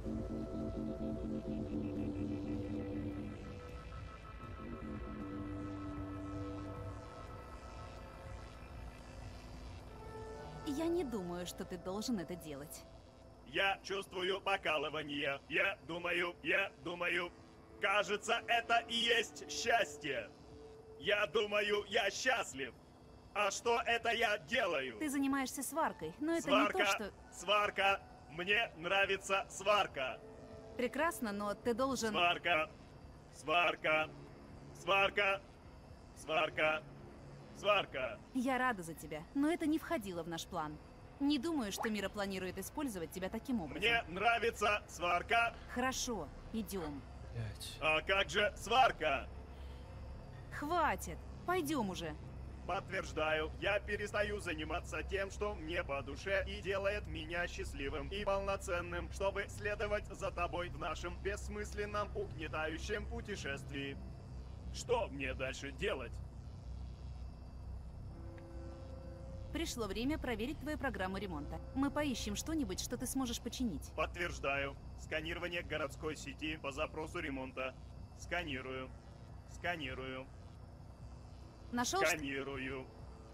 Я не думаю, что ты должен это делать. Я чувствую покалывание. Я думаю, я думаю. Кажется, это и есть счастье. Я думаю, я счастлив. А что это я делаю? Ты занимаешься сваркой, но это сварка, не то, что... Сварка. Мне нравится сварка. Прекрасно, но ты должен... Сварка. Сварка. Сварка. Сварка. Сварка. Я рада за тебя, но это не входило в наш план. Не думаю, что Мира планирует использовать тебя таким образом. Мне нравится сварка. Хорошо, идем. Блять. А как же сварка? Хватит, пойдем уже. Подтверждаю, я перестаю заниматься тем, что мне по душе и делает меня счастливым и полноценным, чтобы следовать за тобой в нашем бессмысленном угнетающем путешествии. Что мне дальше делать? Пришло время проверить твою программу ремонта. Мы поищем что-нибудь, что ты сможешь починить. Подтверждаю. Сканирование городской сети по запросу ремонта. Сканирую. Сканирую. Нашел? что- Сканирую.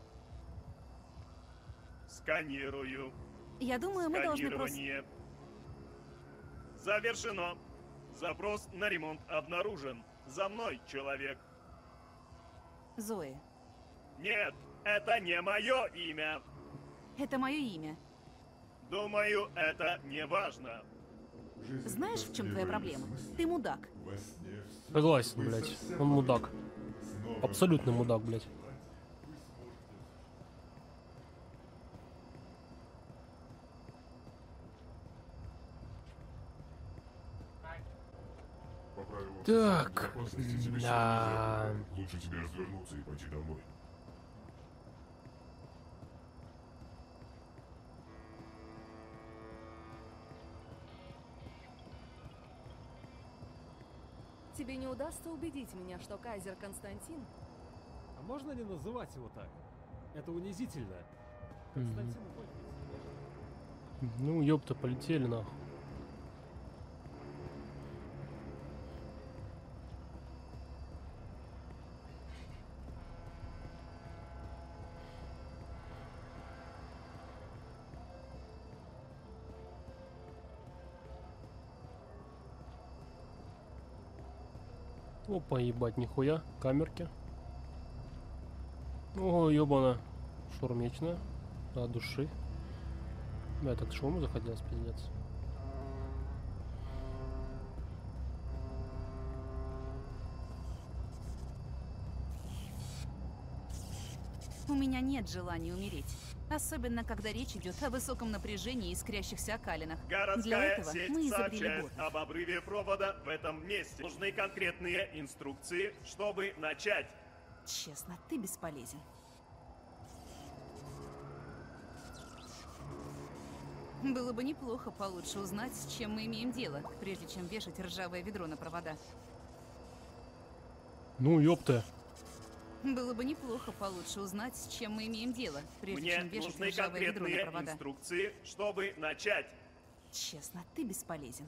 Сканирую. Я думаю, мы должны просто... Сканирование. Завершено. Запрос на ремонт обнаружен. За мной, человек. Зои. Нет, это не мое имя. Это мое имя. Думаю, это не важно. Знаешь, в чем твоя проблема? Ты мудак. Согласен, блядь. Он мудак. Абсолютно мудак, блядь. Так, да. Лучше тебе развернуться и пойти домой. Тебе не удастся убедить меня, что кайзер Константин... А можно не называть его так? Это унизительно. Мгм. Константин Вольфович. Ну, ёпта, полетели нахуй. Опа, ебать, нихуя, камерки. Ого, ёбана, шурмечная, от души. Бля, так шуму захотелось, пиздец. У меня нет желания умереть. Особенно, когда речь идет о высоком напряжении и искрящихся окалинах. Для Городская этого сеть мы изобрели сообщает бот. об обрыве провода в этом месте. Нужны конкретные инструкции, чтобы начать. Честно, ты бесполезен. Было бы неплохо получше узнать, с чем мы имеем дело, прежде чем вешать ржавое ведро на провода. Ну, ёпта. Было бы неплохо получше узнать, с чем мы имеем дело, прежде Мне чем вешать нужны ржавое ведро на конкретные провода. инструкции, чтобы начать. Честно, ты бесполезен.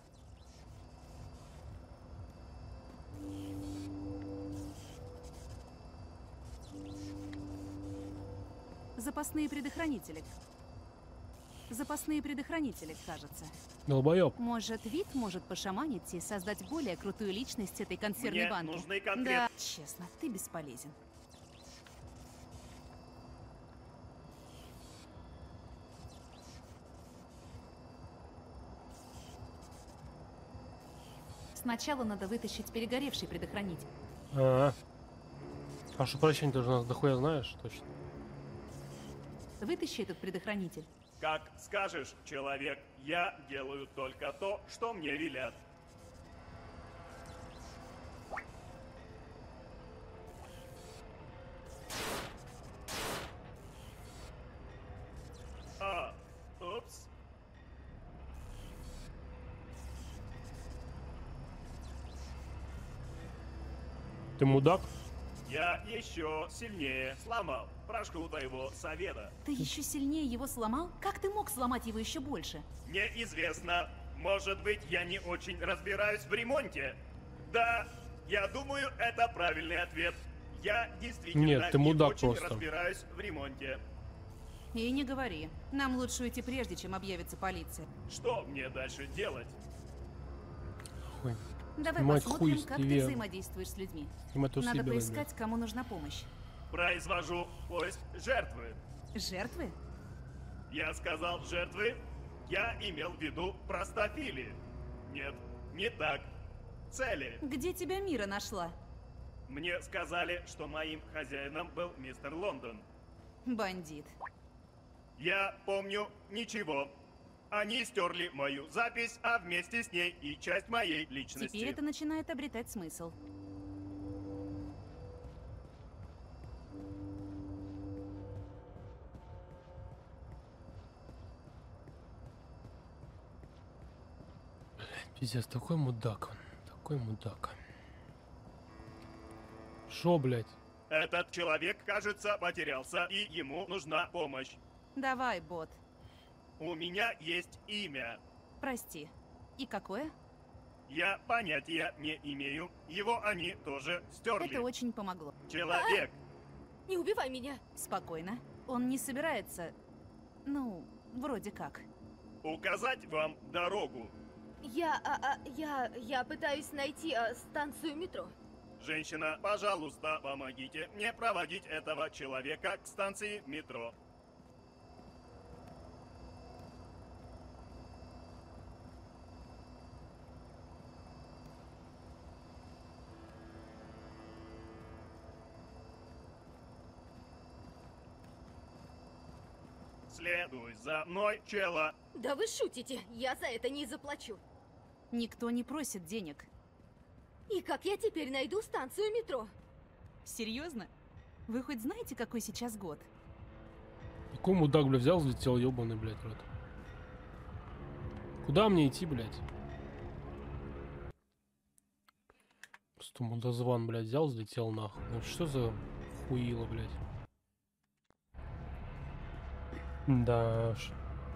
Запасные предохранители. Запасные предохранители, кажется. Долбоёб. Может, вид может пошаманить и создать более крутую личность этой консервной Мне банки? нужны конкрет- Да, честно, ты бесполезен. Сначала надо вытащить перегоревший предохранитель. А, -а. а что прощение ты же нас дохуя знаешь, точно. Вытащи этот предохранитель. Как скажешь, человек, я делаю только то, что мне велят. А, упс. Ты мудак? Я еще сильнее сломал. Прошу твоего совета. Ты еще сильнее его сломал? Как ты мог сломать его еще больше? Неизвестно. Может быть, я не очень разбираюсь в ремонте. Да, я думаю, это правильный ответ. Я действительно Нет, ты не мудак очень просто. разбираюсь в ремонте. И не говори. Нам лучше уйти прежде, чем объявится полиция. Что мне дальше делать? Хуй. Давай Мать посмотрим, хуй как ты тебе. взаимодействовать с людьми. Им это Надо съебалось, поискать, кому нужна помощь. Произвожу поиск жертвы. Жертвы? Я сказал жертвы? Я имел в виду простофили. Нет, не так. Цели. Где тебя Мира нашла? Мне сказали, что моим хозяином был мистер Лондон. Бандит. Я помню ничего. Они стерли мою запись, а вместе с ней и часть моей личности. Теперь это начинает обретать смысл. Пиздец, такой мудак он. Такой мудак. Шо, блядь? Этот человек, кажется, потерялся, и ему нужна помощь. Давай, бот. У меня есть имя. Прости. И какое? Я понятия не имею. Его они тоже стерли. Это очень помогло. Человек. Не убивай меня. Спокойно. Он не собирается... Ну, вроде как. Указать вам дорогу. Я, а, а, я, я пытаюсь найти а, станцию метро. Женщина, пожалуйста, помогите мне проводить этого человека к станции метро. Следуй за мной, чела. Да вы шутите, я за это не заплачу. Никто не просит денег. И как я теперь найду станцию метро? Серьезно? Вы хоть знаете, какой сейчас год? Какой мудак, бля, взял, взлетел, ебаный, блядь, рот. Куда мне идти, блядь? Просто мудозван, блядь, взял, взлетел нахуй. Ну что за хуило, блядь? Да уж.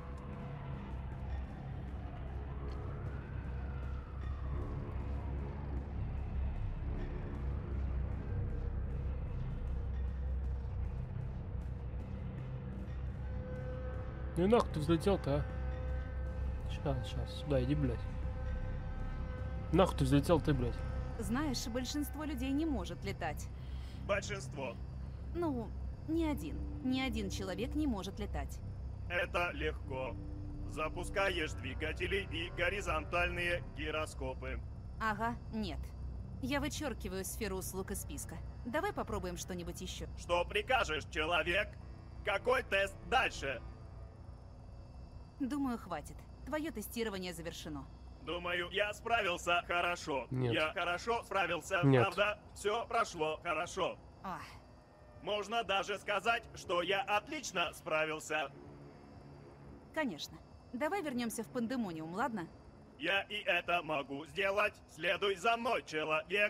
Ну и нахуй ты взлетел-то, а? Сейчас, сейчас, сюда иди, блядь. Нахуй ты взлетел ты, блядь? Знаешь, большинство людей не может летать. Большинство. Ну, ни один. Ни один человек не может летать. Это легко. Запускаешь двигатели и горизонтальные гироскопы. Ага, нет. Я вычеркиваю сферу услуг из списка. Давай попробуем что-нибудь еще. Что прикажешь, человек? Какой тест дальше? Думаю, хватит. Твое тестирование завершено. Думаю, я справился хорошо. Нет. Я хорошо справился, Нет. правда? Все прошло хорошо. Ах. Можно даже сказать, что я отлично справился. Конечно. Давай вернемся в Пандемониум, ладно? Я и это могу сделать. Следуй за мной, человек.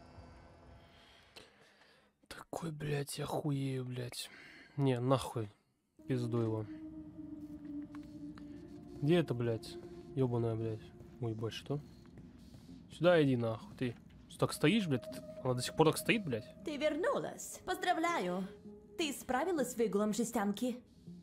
Такой, блядь, я хуею, блядь. Не, нахуй. Пизду его. Где это, блядь? Ёбаная, блядь. Ой, ебать, что? Сюда иди, нахуй. Ты что, так стоишь, блядь? Она до сих пор так стоит, блядь? Ты вернулась. Поздравляю. Ты справилась с выгулом жестянки?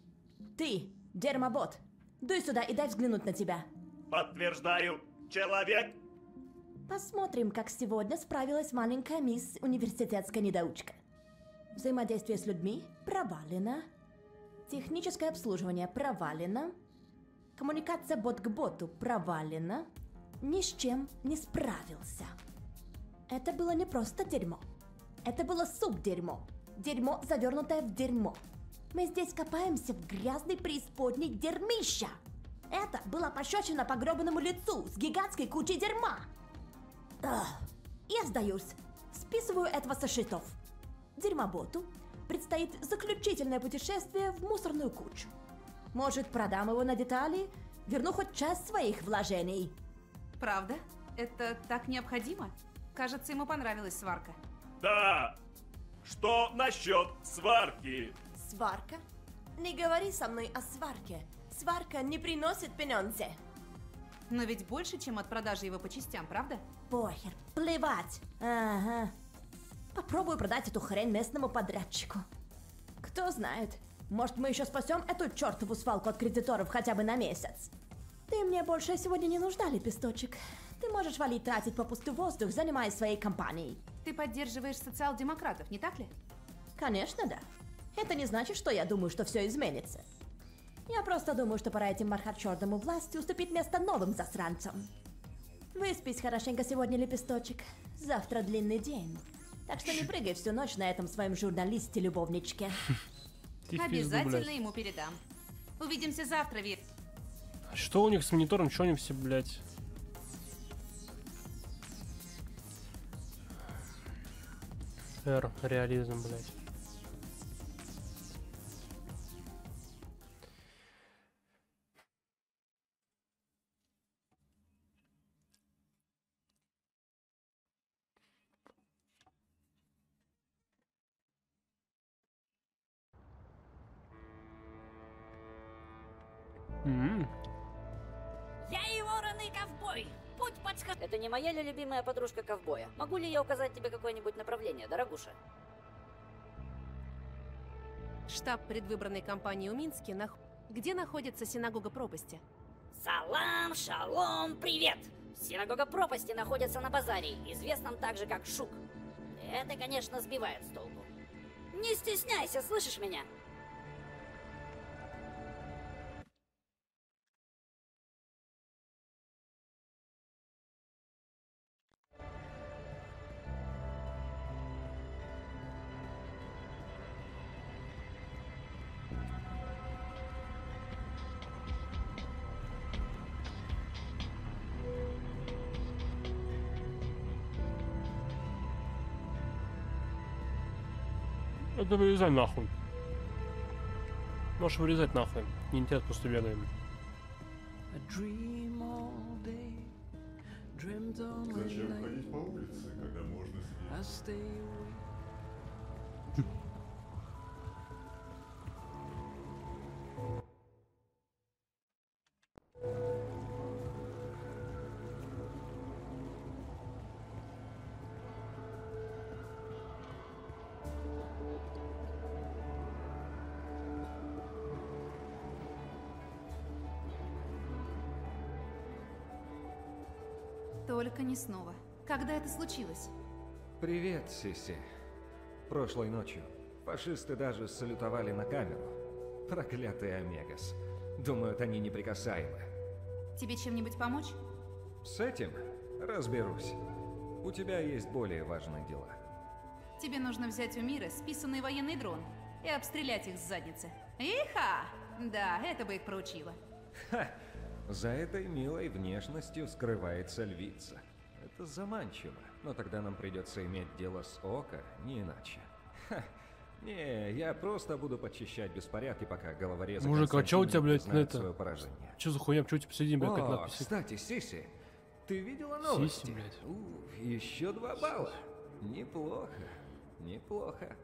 Ты, дермобот, дуй сюда и дай взглянуть на тебя. Подтверждаю, человек. Посмотрим, как сегодня справилась маленькая мисс университетская недоучка. Взаимодействие с людьми провалено. Техническое обслуживание провалено. Коммуникация бот к боту провалена. Ни с чем не справился. Это было не просто дерьмо. Это было суп-дерьмо. Дерьмо, завернутое в дерьмо. Мы здесь копаемся в грязной преисподней дерьмища. Это была пощечина по гребаному лицу с гигантской кучей дерьма. Ах, я сдаюсь. Списываю этого со счетов. Дерьмоботу предстоит заключительное путешествие в мусорную кучу. Может, продам его на детали, верну хоть часть своих вложений. Правда? Это так необходимо? Кажется, ему понравилась сварка. Да. Что насчет сварки? Сварка? Не говори со мной о сварке. Сварка не приносит пенензе. Но ведь больше, чем от продажи его по частям, правда? Похер, плевать. Ага. Попробую продать эту хрень местному подрядчику. Кто знает, может, мы еще спасем эту чертову свалку от кредиторов хотя бы на месяц. Ты мне больше сегодня не нужна, лепесточек. Ты можешь валить тратить попусту воздух, занимаясь своей компанией. Ты поддерживаешь социал-демократов, не так ли? Конечно, да. Это не значит, что я думаю, что все изменится. Я просто думаю, что пора этим мархачордам у власти уступить место новым засранцам. Выспись хорошенько сегодня, лепесточек. Завтра длинный день. Так что не прыгай всю ночь на этом своем журналисте-любовничке. Обязательно ему передам. Увидимся завтра, Вир. Что у них с монитором? Что они все, блядь? Р, реализм, блядь. М-м. Я и вороный ковбой. Путь подскажет. Это не моя ли любимая подружка ковбоя? Могу ли я указать тебе какое-нибудь направление, дорогуша? Штаб предвыборной кампании у Минске, нах... где находится синагога пропасти? Салам, шалом, привет! Синагога пропасти находится на базаре, известном также как Шук. Это, конечно, сбивает с толку. Не стесняйся, слышишь меня? Это вырезай нахуй. Можешь вырезать нахуй. Не интересно, просто бегаем. Зачем ходить по улице, когда можно сидеть? Только не снова. Когда это случилось? Привет, Сиси. Прошлой ночью фашисты даже салютовали на камеру. Проклятые Омегас. Думают, они неприкасаемы. Тебе чем-нибудь помочь? С этим разберусь. У тебя есть более важные дела. Тебе нужно взять у мира списанный военный дрон и обстрелять их с задницы. Иха! Да, это бы их проучило. Ха! За этой милой внешностью скрывается львица. Это заманчиво, но тогда нам придется иметь дело с Око, не иначе. Ха. Не, я просто буду подчищать беспорядки, пока головорезы Мужик, а чё у тебя, блядь, на свое это? поражение. Чё за хуйня? Почему у тебя посередине, блядь, как О, надпись? кстати, Сиси, ты видела новости? Сиси, блядь. У, еще два балла. Неплохо, неплохо.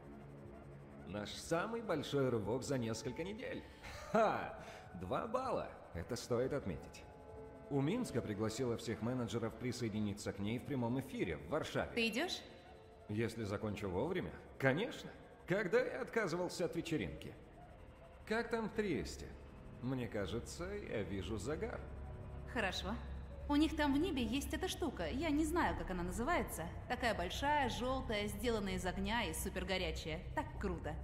Наш самый большой рывок за несколько недель. Ха! Два балла. Это стоит отметить. У Минска пригласила всех менеджеров присоединиться к ней в прямом эфире в Варшаве. Ты идешь? Если закончу вовремя, конечно. Когда я отказывался от вечеринки? Как там в Триесте? Мне кажется, я вижу загар. Хорошо. У них там в небе есть эта штука. Я не знаю, как она называется. Такая большая, желтая, сделанная из огня и супер горячая. Так круто.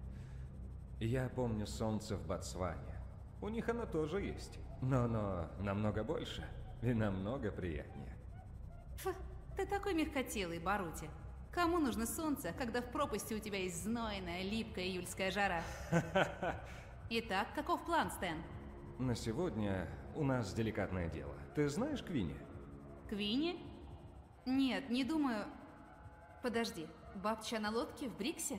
Я помню солнце в Ботсване. У них оно тоже есть. Но оно намного больше и намного приятнее. Фу, ты такой мягкотелый, Барути. Кому нужно солнце, когда в пропасти у тебя есть знойная, липкая июльская жара? Итак, каков план, Стэн? На сегодня у нас деликатное дело. Ты знаешь Квинни? Квинни? Нет, не думаю... Подожди, бабча на лодке в Бриксе?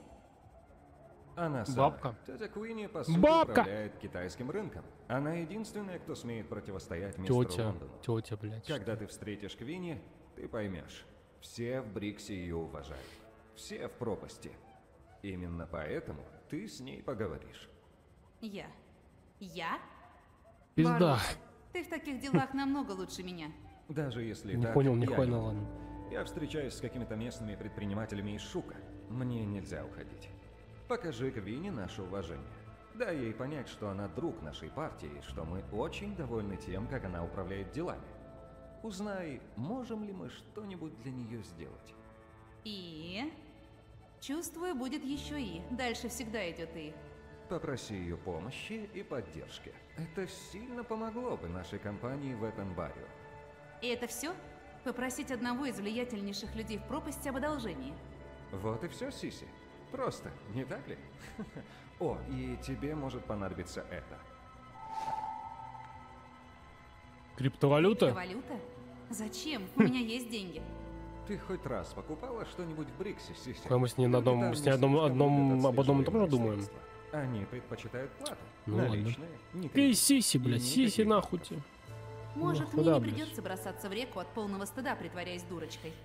Она самая. Бабка. Тетя Квинни, по сути, Бабка! управляет китайским рынком. Она единственная, кто смеет противостоять мистеру Тетя, Лондону. тетя, блядь. Когда ты встретишь Квинни, ты поймешь. Все в Бриксе ее уважают. Все в пропасти. Именно поэтому ты с ней поговоришь. Я. Я? Пизда. Барути, ты в таких делах намного лучше меня. Даже если Не так, понял, я нихуя, не ну могу. ладно. Я встречаюсь с какими-то местными предпринимателями из Шука. Мне нельзя уходить. Покажи Квинни наше уважение. Дай ей понять, что она друг нашей партии, и что мы очень довольны тем, как она управляет делами. Узнай, можем ли мы что-нибудь для нее сделать. И... Чувствую, будет еще и. Дальше всегда идет и. Попроси ее помощи и поддержки. Это сильно помогло бы нашей компании в этом баре. И это все? Попросить одного из влиятельнейших людей в пропасти об одолжении. Вот и все, Сиси. Просто, не так ли? О, и тебе может понадобиться это. Криптовалюта? Криптовалюта? Зачем? У меня есть деньги. Ты хоть раз покупала что-нибудь в Бриксе, Сиси? Какой мы с ней на одном, Там с ней одном, слишком одном, любят об одном и том же отслеживаемые думаем. средства. Они предпочитают плату. Ну ладно. Наличные, не Эй, кредит. сиси, И блядь, сиси никаких нахуй вопросов. тебе. Может, Ну, мне куда, не блядь? придется бросаться в реку от полного стыда, притворяясь дурочкой.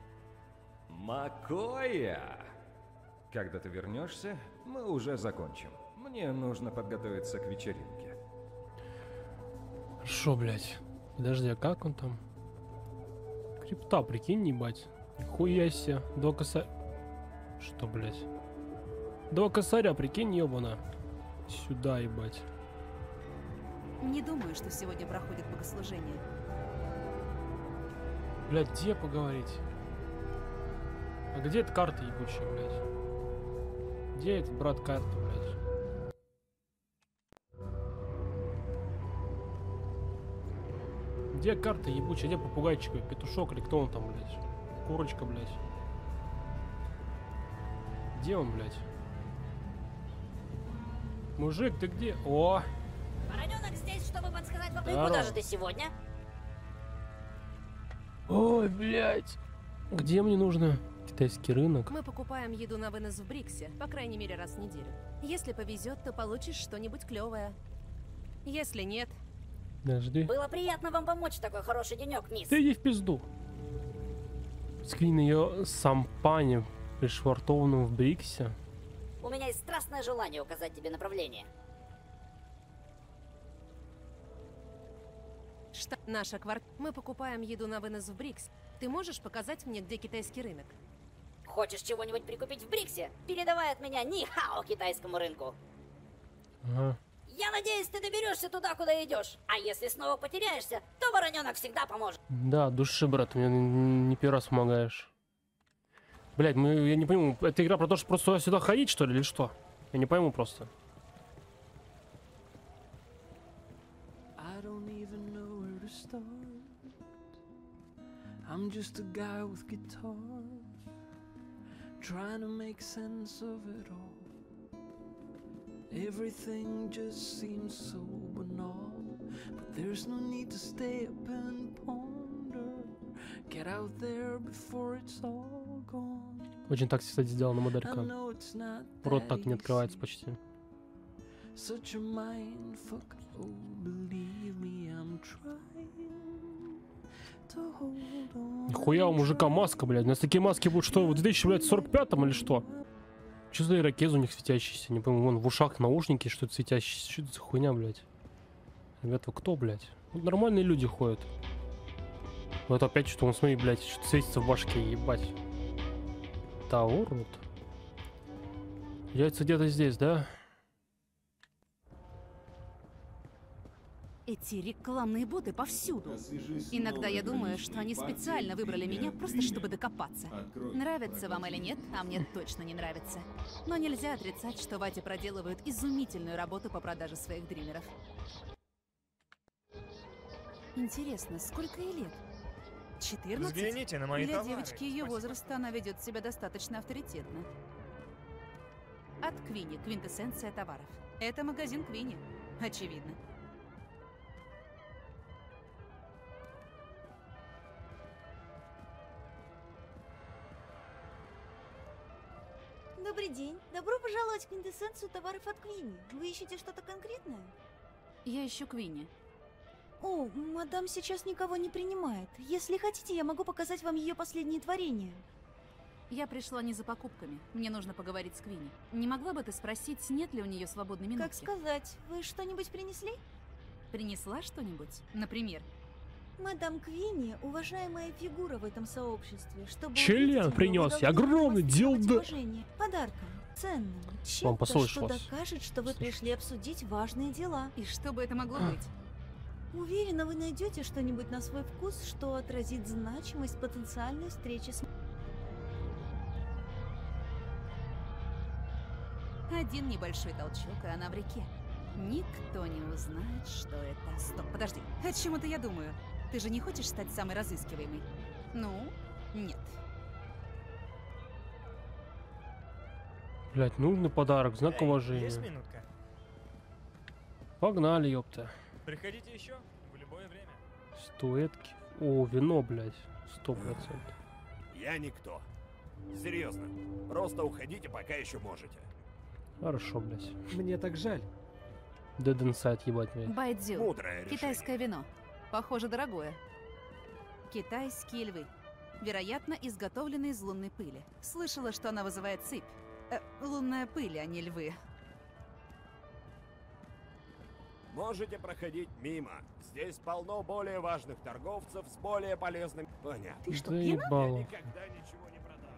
Макоя! Когда ты вернешься, мы уже закончим. Мне нужно подготовиться к вечеринке. Шо, блядь? Подожди, а как он там? Крипта, прикинь, ебать. Хуя себе. Два косаря. Что, блядь? Два косаря, прикинь, ебана. Сюда, ебать. Не думаю, что сегодня проходит богослужение. Блядь, где поговорить? А где эта карта ебучая, блядь? Где этот брат карта, блядь? Где карта ебучая? Где попугайчик, петушок или кто он там, блядь? Курочка, блядь. Где он, блядь? Мужик, ты где? О! Вороненок здесь, чтобы подсказать вам, и Здорово. куда же ты сегодня? Ой, блядь. Где мне нужно? Китайский рынок. Мы покупаем еду на вынос в Бриксе, по крайней мере раз в неделю. Если повезет, то получишь что-нибудь клевое. Если нет... Подожди. Было приятно вам помочь в такой хороший денек, мисс. Ты иди в пизду. Скрин ее сампани, пришвартованным в Бриксе. У меня есть страстное желание указать тебе направление. Что? Наша квартира. Мы покупаем еду на вынос в Брикс. Ты можешь показать мне, где китайский рынок? Хочешь чего-нибудь прикупить в Бриксе? Передавай от меня ни-хао китайскому рынку. Ага. Я надеюсь, ты доберешься туда, куда идешь. А если снова потеряешься, то вороненок всегда поможет. Да, души, брат, ты мне не первый раз помогаешь. Блядь, мы, я не пойму, это игра про то, что просто сюда ходить, что ли, или что? Я не пойму просто. I don't even know where to start. I'm just a guy with guitars, trying to make sense of it all. Everything just seems so banal, but there's no need to stay up and ponder. Get out there before it's all gone. Очень так, кстати, сделано моделька. I know it's not Рот that так не открывается почти. Such a mindfuck, oh believe me, I'm trying to hold on. Нихуя у мужика маска, блядь. У нас такие маски будут что, в две тысячи сорок пятом или что? Что за ирокез у них светящийся? Не пойму, вон в ушах наушники, что это светящиеся. Что это за хуйня, блядь? Ребята, кто, блядь? Вот нормальные люди ходят. Вот опять что он, смотри, блядь, что-то светится в башке, ебать. Да, урод. Яйца где-то здесь, да? Эти рекламные боты повсюду. Иногда я думаю, что они специально выбрали меня просто чтобы докопаться. Нравится вам или нет, а мне точно не нравится. Но нельзя отрицать, что Вати проделывают изумительную работу по продаже своих дримеров. Интересно, сколько ей лет? четырнадцать? Взгляните на мои Для товары. девочки ее возраста она ведет себя достаточно авторитетно. От Квинни, квинтэссенция товаров. Это магазин Квинни, очевидно. Добрый день. Добро пожаловать в квинтэссенцию товаров от Квинни. Вы ищете что-то конкретное? Я ищу Квинни. О, мадам сейчас никого не принимает. Если хотите, я могу показать вам ее последние творения. Я пришла не за покупками. Мне нужно поговорить с Квинни. Не могла бы ты спросить, нет ли у нее свободной минутки? Как сказать, вы что-нибудь принесли? Принесла что-нибудь? Например? Мадам Квинни – уважаемая фигура в этом сообществе. Чтобы Член принес, я огромный дилдо. Подарком, ценным, Вам чем-то, что послышалось. докажет, что вы пришли обсудить важные дела. И что бы это могло быть? Уверена, вы найдете что-нибудь на свой вкус, что отразит значимость потенциальной встречи с... Один небольшой толчок, и она в реке. Никто не узнает, что это... Стоп, подожди, о чем это я думаю? Ты же не хочешь стать самой разыскиваемой? Ну, нет. Блядь, нужный подарок, знак Эй, уважения. есть минутка? Погнали, ёпта. Приходите еще в любое время. Статуэтки. О, вино, блядь. Сто процентов. Я никто. Серьезно. Просто уходите, пока еще можете. Хорошо, блядь. Мне так жаль. Dead Inside, ебать, блядь. Байдзю. Мудрое решение. Китайское вино. Похоже, дорогое. Китайские львы. Вероятно, изготовленные из лунной пыли. Слышала, что она вызывает сыпь. Э, лунная пыль, а не львы. Можете проходить мимо. Здесь полно более важных торговцев с более полезными... Понятно. Ты что, заебало. Я никогда ничего не продам.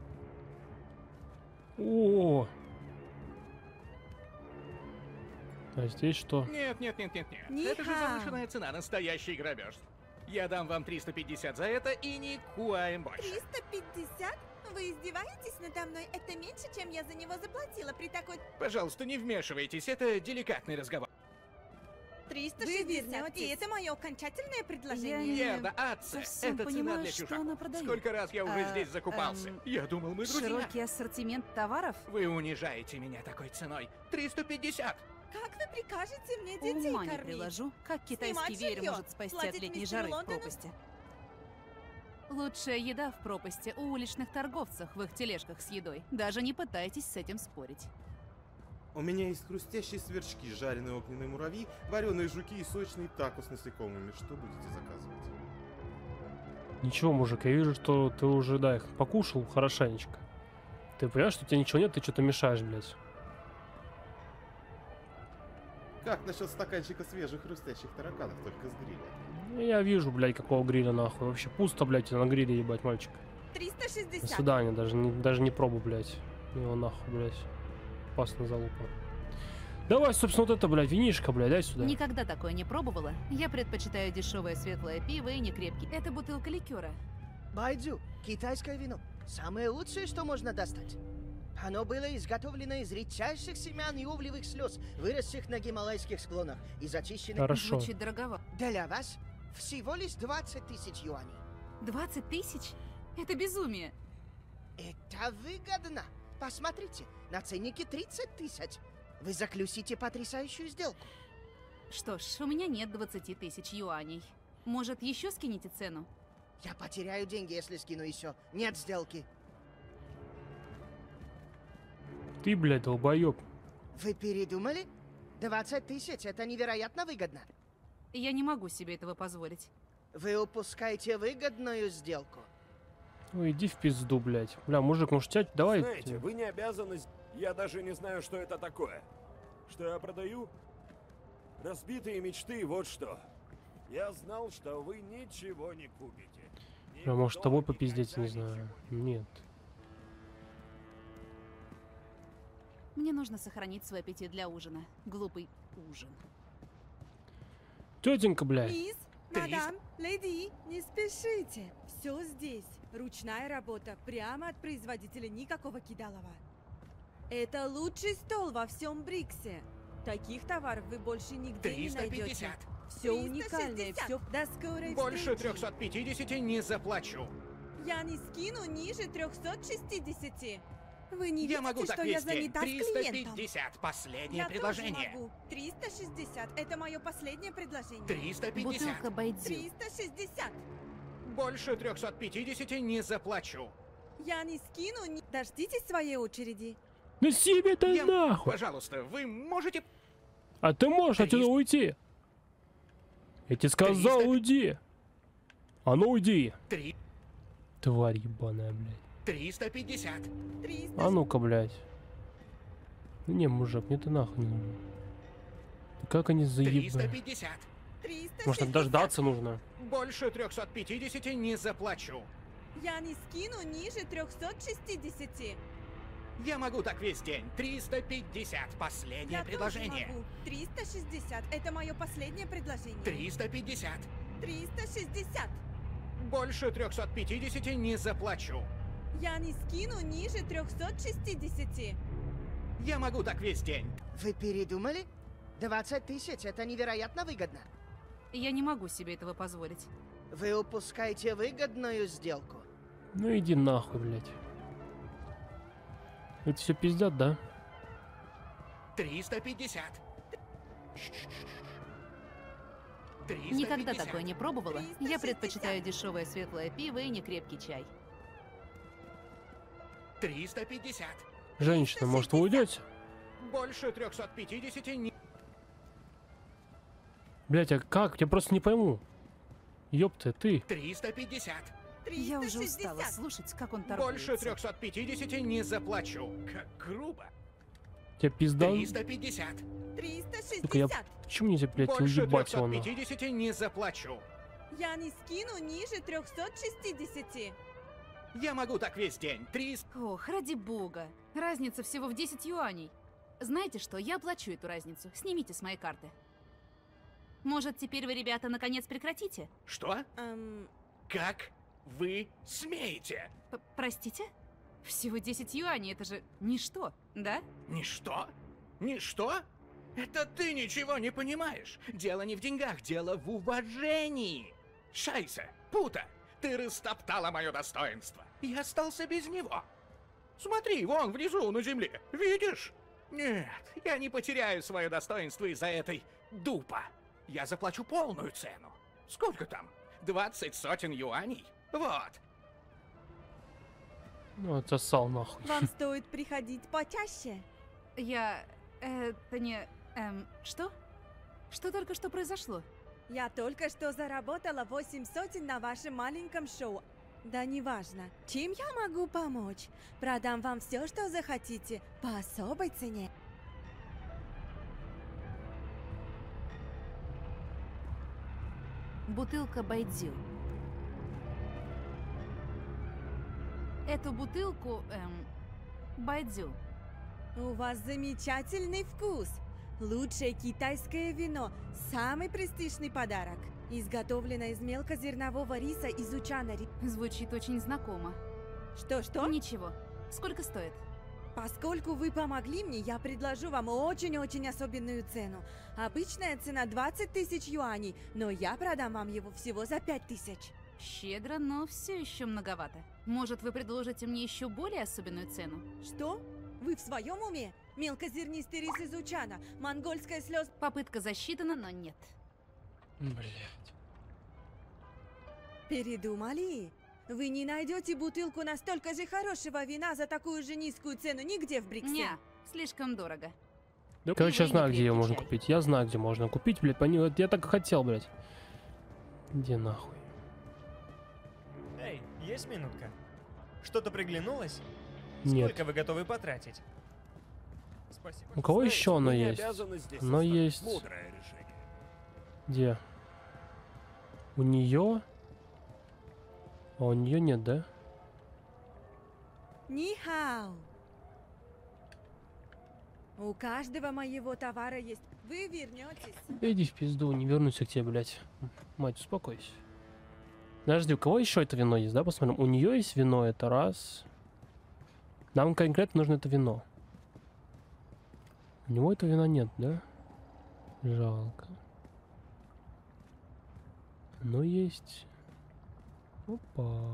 О. А здесь что? Нет, нет, нет, нет, нет. Ни-хау. Это же завышенная цена, настоящий грабеж. Я дам вам триста пятьдесят за это и ни куаем больше. триста пятьдесят? Вы издеваетесь надо мной? Это меньше, чем я за него заплатила при такой... Пожалуйста, не вмешивайтесь, это деликатный разговор. триста Вы шестьдесят, и вернётесь. это мое окончательное Я предложение. не Ерда, отца, совсем это цена понимаю, для что чужаков. она продает. Сколько раз я уже А, здесь закупался. эм, Я думал, мы друзья. Широкий ассортимент товаров? Вы унижаете меня такой ценой. триста пятьдесят. Как вы прикажете мне детей Ума не кормить? приложу, как китайский Снимать веер жильё? может спасти от Платить летней мистеру жары в Лондону? пропасти. Лучшая еда в пропасти у уличных торговцев в их тележках с едой. Даже не пытайтесь с этим спорить. У меня есть хрустящие сверчки, жареные огненные муравьи, вареные жуки и сочный тако с насекомыми. Что будете заказывать? Ничего, мужик, я вижу, что ты уже, да, их покушал хорошенечко. Ты понимаешь, что у тебя ничего нет, ты что-то мешаешь, блядь. Как насчет стаканчика свежих хрустящих тараканов, только с гриля? Ну, я вижу, блядь, какого гриля, нахуй. Вообще пусто, блядь, на гриле, ебать, мальчик. триста До шестьдесят. свидания, даже не, даже не пробу, блядь. Его нахуй, блядь. Опасная залупа. Давай, собственно, вот это, блядь, винишко, блядь, дай сюда. Никогда такое не пробовала. Я предпочитаю дешевое светлое пиво и не крепкий. Это бутылка ликера. Байдзю, китайское вино. Самое лучшее, что можно достать. Оно было изготовлено из редчайших семян и углевых слез, выросших на гималайских склонах и зачищенных... Хорошо. Звучит дороговато. Для вас всего лишь двадцать тысяч юаней. двадцать тысяч? Это безумие. Это выгодно. Посмотрите, на ценнике тридцать тысяч. Вы заключите потрясающую сделку. Что ж, у меня нет двадцати тысяч юаней. Может, еще скинете цену? Я потеряю деньги, если скину еще. Нет сделки. Ты, блядь, долбоёб. Вы передумали? двадцать тысяч — это невероятно выгодно. Я не могу себе этого позволить. Вы упускаете выгодную сделку. Ну иди в пизду, блядь. Бля, мужик, может, тять, давай. Знаете, вы не обязаны... с- Я даже не знаю, что это такое. Что я продаю? Разбитые мечты, вот что. Я знал, что вы ничего не купите. Бля, может, с тобой попиздеть, не знаю. Нет. Мне нужно сохранить свой аппетит для ужина. Глупый ужин. Тетенька, блядь. Мисс, мадам, леди, не спешите. Все здесь. Ручная работа. Прямо от производителя, никакого кидалова. Это лучший стол во всем Бриксе. Таких товаров вы больше нигде не триста найдете. пятьдесят. Все уникальное, все до скорой Больше встречи. трехсот пятидесяти не заплачу. Я не скину ниже трехсот шестидесяти. Вы не Я видите, могу так что я весь день. занята с триста клиентом? пятьдесят. Последнее Я предложение. тоже могу. триста шестьдесят. Это мое последнее предложение. триста пятьдесят. Бутылка байдзю. триста шестьдесят. Больше трехсот пятидесяти не заплачу. Я не скину, ни... Дождитесь своей очереди. Да себе ты Я- нахуй. Пожалуйста, вы можете... А ты можешь отсюда уйти? Я тебе сказал, Триста- уйди. А ну уйди. Три... Тварь ебаная, блядь. триста пятьдесят. А ну-ка, блядь. Ну не, мужик, мне ты нахуй не нужен. Да как они триста заебали? пятьдесят. Может, дождаться нужно? Больше трехсот пятидесяти не заплачу. Я не скину ниже трехсот шестидесяти. Я могу так весь день. триста пятьдесят. Последнее Я предложение. тоже могу. триста шестьдесят. Это мое последнее предложение. триста пятьдесят. триста шестьдесят. Больше трехсот пятидесяти не заплачу. Я не скину ниже трехсот шестидесяти. Я могу так весь день. Вы передумали? двадцать тысяч — это невероятно выгодно. Я не могу себе этого позволить. Вы упускаете выгодную сделку. Ну иди нахуй, блядь. Это все пиздят, да? триста пятьдесят. триста Никогда пятьдесят. такое не пробовала. Я предпочитаю дешевое светлое пиво и не крепкий чай. триста пятьдесят. Женщина, может, вы уйдете? Больше трехсот пятидесяти не... Блядь, а как? Я просто не пойму. Ёпта, ты. триста пятьдесят. Я уже устала слушать, как он торгуется. Больше трехсот пятидесяти не заплачу. Как грубо. Тебе пизда? триста пятьдесят. триста Сука, я... шестьдесят. Почему нельзя, блядь, Больше уебать его трёхсот на? пятидесяти не заплачу. Я не скину ниже трёхсот шестидесяти. Я могу так весь день. триста. Ох, ради бога. Разница всего в десять юаней. Знаете что, я оплачу эту разницу. Снимите с моей карты. Может, теперь вы, ребята, наконец прекратите? Что? Эм... Как вы смеете? П Простите? Всего десять юаней, это же ничто, да? Ничто? Ничто? Это ты ничего не понимаешь. Дело не в деньгах, дело в уважении. Шайса, пута, ты растоптала мое достоинство. Я остался без него. Смотри, вон внизу на земле. Видишь? Нет, я не потеряю свое достоинство из-за этой дупа. Я заплачу полную цену. Сколько там? Двадцать сотен юаней? Вот. Ну, отсосал нахуй. Вам стоит приходить почаще. Я... Это не... Эм... Что? Что только что произошло? Я только что заработала восемь сотен на вашем маленьком шоу. Да неважно. Чем я могу помочь? Продам вам все, что захотите, по особой цене. Бутылка Байдзю. Эту бутылку, эм, Байдзю. У вас замечательный вкус. Лучшее китайское вино. Самый престижный подарок. Изготовлено из мелкозернового риса из Учана. Звучит очень знакомо. Что-что? Ничего. Сколько стоит? Поскольку вы помогли мне, я предложу вам очень-очень особенную цену. Обычная цена двадцать тысяч юаней, но я продам вам его всего за пять тысяч. Щедро, но все еще многовато. Может, вы предложите мне еще более особенную цену? Что? Вы в своем уме? Мелкозернистый рис из Учана, монгольская слез... Попытка засчитана, но нет. Блять. Передумали? Вы не найдете бутылку настолько же хорошего вина за такую же низкую цену нигде в Бриксе? Не, слишком дорого. Да, короче, я знаю, где ее можно купить. Я знаю, где можно купить, блядь. Пони... Я так и хотел, блядь. Иди нахуй. Эй, есть минутка? Что-то приглянулось? Нет. Сколько вы готовы потратить? Спасибо. У кого еще оно есть? Оно есть... Где? У нее? А у нее нет, да? Нихао. У каждого моего товара есть. Вы вернетесь. Иди в пизду, не вернусь к тебе, блядь. Мать, успокойся. Подожди, у кого еще это вино есть, да? Посмотрим. У нее есть вино, это раз. Нам конкретно нужно это вино. У него этого вина нет, да? Жалко. Но есть. Опа.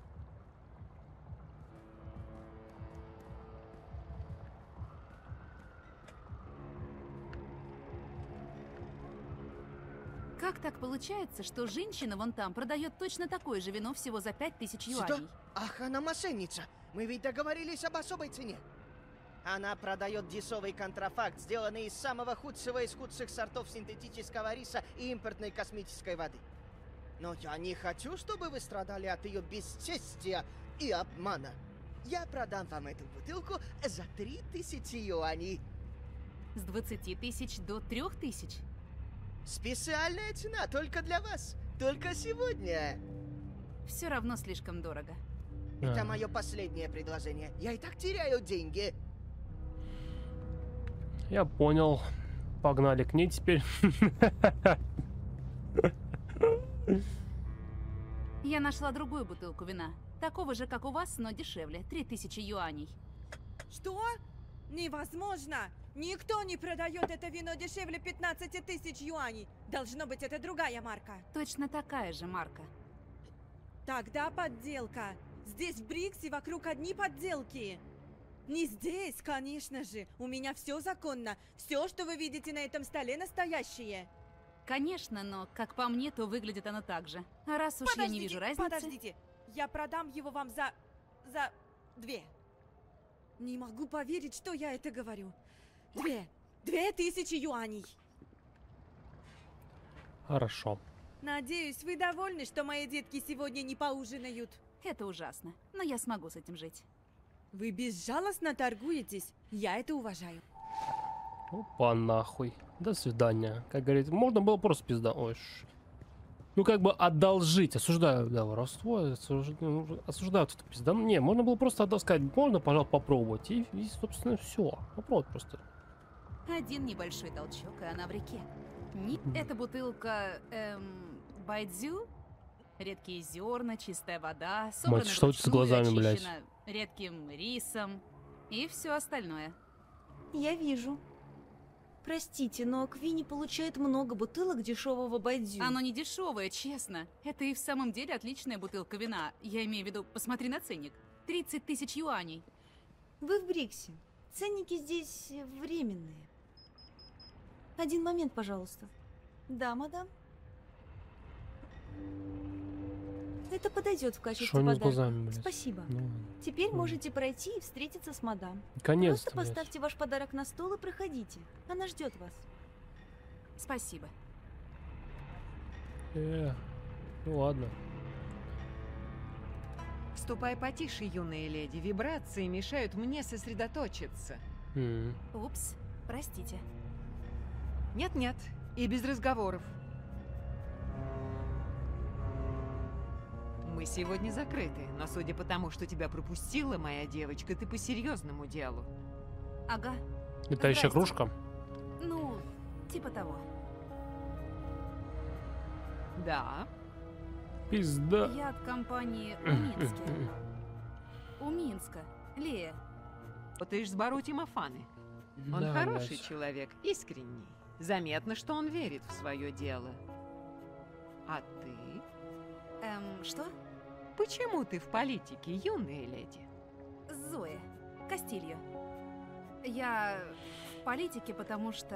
Как так получается, что женщина вон там продает точно такое же вино всего за пять тысяч юаней? Что? Ах, она мошенница! Мы ведь договорились об особой цене. Она продает дешевый контрафакт, сделанный из самого худшего из худших сортов синтетического риса и импортной космической воды. Но я не хочу, чтобы вы страдали от ее бесчестия и обмана. Я продам вам эту бутылку за три тысячи юаней. С двадцати тысяч до трех тысяч? Специальная цена только для вас. Только сегодня. Все равно слишком дорого. Это А. мое последнее предложение. Я и так теряю деньги. Я понял. Погнали к ней теперь. Я нашла другую бутылку вина. Такого же, как у вас, но дешевле. три тысячи юаней. Что? Невозможно! Никто не продает это вино дешевле пятнадцати тысяч юаней. Должно быть, это другая марка. Точно такая же марка. Тогда подделка. Здесь в Бриксе вокруг одни подделки. Не здесь, конечно же. У меня все законно. Все, что вы видите на этом столе, настоящее. Конечно, но, как по мне, то выглядит оно так же. А раз уж Подождите, я не вижу разницы... Подождите, я продам его вам за... за... две. Не могу поверить, что я это говорю. Две. Две тысячи юаней. Хорошо. Надеюсь, вы довольны, что мои детки сегодня не поужинают? Это ужасно, но я смогу с этим жить. Вы безжалостно торгуетесь. Я это уважаю. Опа, нахуй. До свидания. Как говорит, можно было просто пизда. Ой, ш... Ну, как бы одолжить. Осуждаю, да, воровство. Осуждаю, осуждаю это пизда. Не, можно было просто отдать, сказать, можно, пожалуйста, попробовать. И, и собственно, все. Попробовать просто. Один небольшой толчок, и она в реке. Ни... Это бутылка, эм, байдзю. Редкие зерна, чистая вода, собрана Мать, что это с вручную, глазами, блядь? очищена редким рисом и все остальное. Я вижу. Простите, но Квинни получает много бутылок дешевого байдзю. Оно не дешевое, честно. Это и в самом деле отличная бутылка вина. Я имею в виду, посмотри на ценник. тридцать тысяч юаней. Вы в Бриксе. Ценники здесь временные. Один момент, пожалуйста. Да, мадам. Это подойдет в качестве Что они с подарка. глазами, блядь? Спасибо. Ну, Теперь ну. можете пройти и встретиться с мадам. Наконец-то, Просто блядь. поставьте ваш подарок на стол и проходите. Она ждет вас. Спасибо. Э, ну ладно. Ступай потише, юная леди. Вибрации мешают мне сосредоточиться. М. Упс, простите. Нет-нет, и без разговоров. Мы сегодня закрыты, но судя по тому, что тебя пропустила моя девочка, ты по серьезному делу. Ага. Это еще Здрасте. кружка? Ну, типа того. Да. Пизда. Я от компании у Минске. У Минска. Лея. Вот ты ж с Бару Тимофаны. Он Да, хороший блядь. человек, искренний. Заметно, что он верит в свое дело. А ты? Эм, что? Почему ты в политике, юная леди? Зоя. Кастильо. Я в политике, потому что...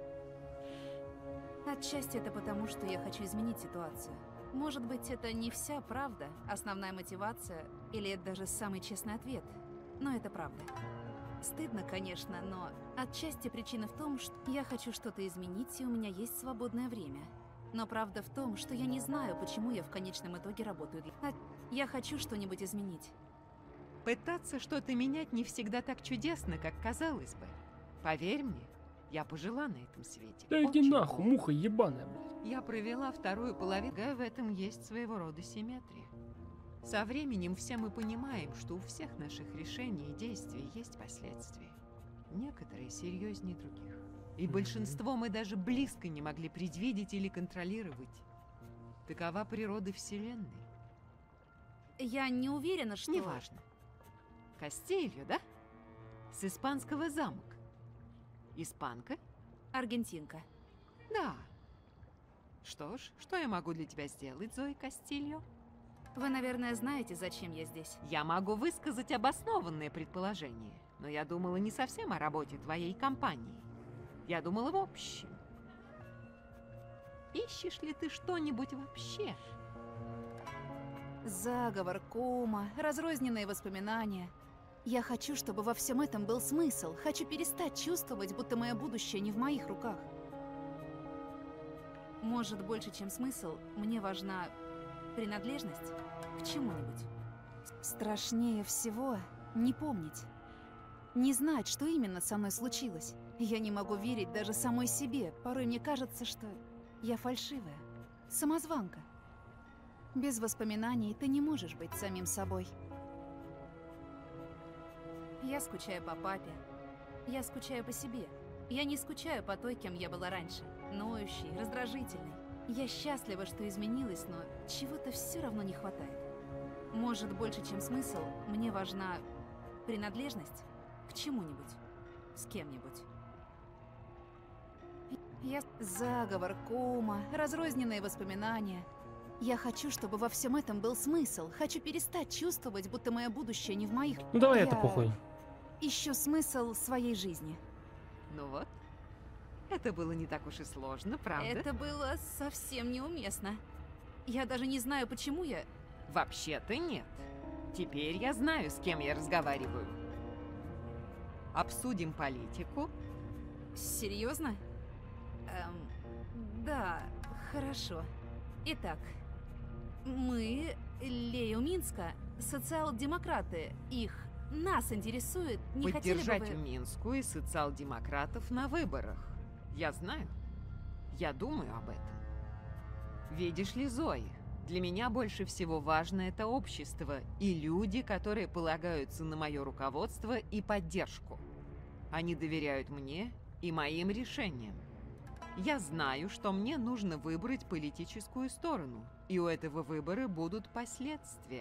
Отчасти это потому, что я хочу изменить ситуацию. Может быть, это не вся правда, основная мотивация, или это даже самый честный ответ. Но это правда. Стыдно, конечно, но отчасти причина в том, что я хочу что-то изменить, и у меня есть свободное время. Но правда в том, что я не знаю, почему я в конечном итоге работаю для... А я хочу что-нибудь изменить. Пытаться что-то менять не всегда так чудесно, как казалось бы. Поверь мне, я пожила на этом свете. Да иди Очень нахуй, долго. муха ебаная, блядь. Я провела вторую половину, в этом есть своего рода симметрия. Со временем все мы понимаем, что у всех наших решений и действий есть последствия. Некоторые серьезнее других. И большинство мы даже близко не могли предвидеть или контролировать. Такова природа Вселенной. Я не уверена, что... Неважно. Кастильо, да? С испанского замок. Испанка? Аргентинка. Да. Что ж, что я могу для тебя сделать, Зои Кастильо? Вы, наверное, знаете, зачем я здесь. Я могу высказать обоснованное предположение, но я думала не совсем о работе твоей компании. Я думала в общем. Ищешь ли ты что-нибудь вообще? Заговор, кома, разрозненные воспоминания. Я хочу, чтобы во всем этом был смысл. Хочу перестать чувствовать, будто мое будущее не в моих руках. Может, больше, чем смысл, мне важна принадлежность к чему-нибудь. Страшнее всего не помнить. Не знать, что именно со мной случилось. Я не могу верить даже самой себе. Порой мне кажется, что я фальшивая. Самозванка. Без воспоминаний ты не можешь быть самим собой. Я скучаю по папе. Я скучаю по себе. Я не скучаю по той, кем я была раньше. Ноющей, раздражительной. Я счастлива, что изменилась, но чего-то все равно не хватает. Может, больше, чем смысл, мне важна принадлежность к чему-нибудь, с кем-нибудь. Я... Заговор, кома, разрозненные воспоминания. Я хочу, чтобы во всем этом был смысл. Хочу перестать чувствовать, будто мое будущее не в моих... Ну давай Я это похуй. ищу смысл своей жизни. Ну вот. Это было не так уж и сложно, правда? Это было совсем неуместно. Я даже не знаю, почему я... Вообще-то нет. Теперь я знаю, с кем я разговариваю. Обсудим политику. Серьезно? Эм, да, хорошо. Итак, мы, Лея Минска, социал-демократы, их нас интересует, не хотели бы Поддержать вы... Минскую и социал-демократов на выборах. Я знаю. Я думаю об этом. Видишь ли, Зои, для меня больше всего важно это общество и люди, которые полагаются на мое руководство и поддержку. Они доверяют мне и моим решениям. Я знаю, что мне нужно выбрать политическую сторону, и у этого выбора будут последствия.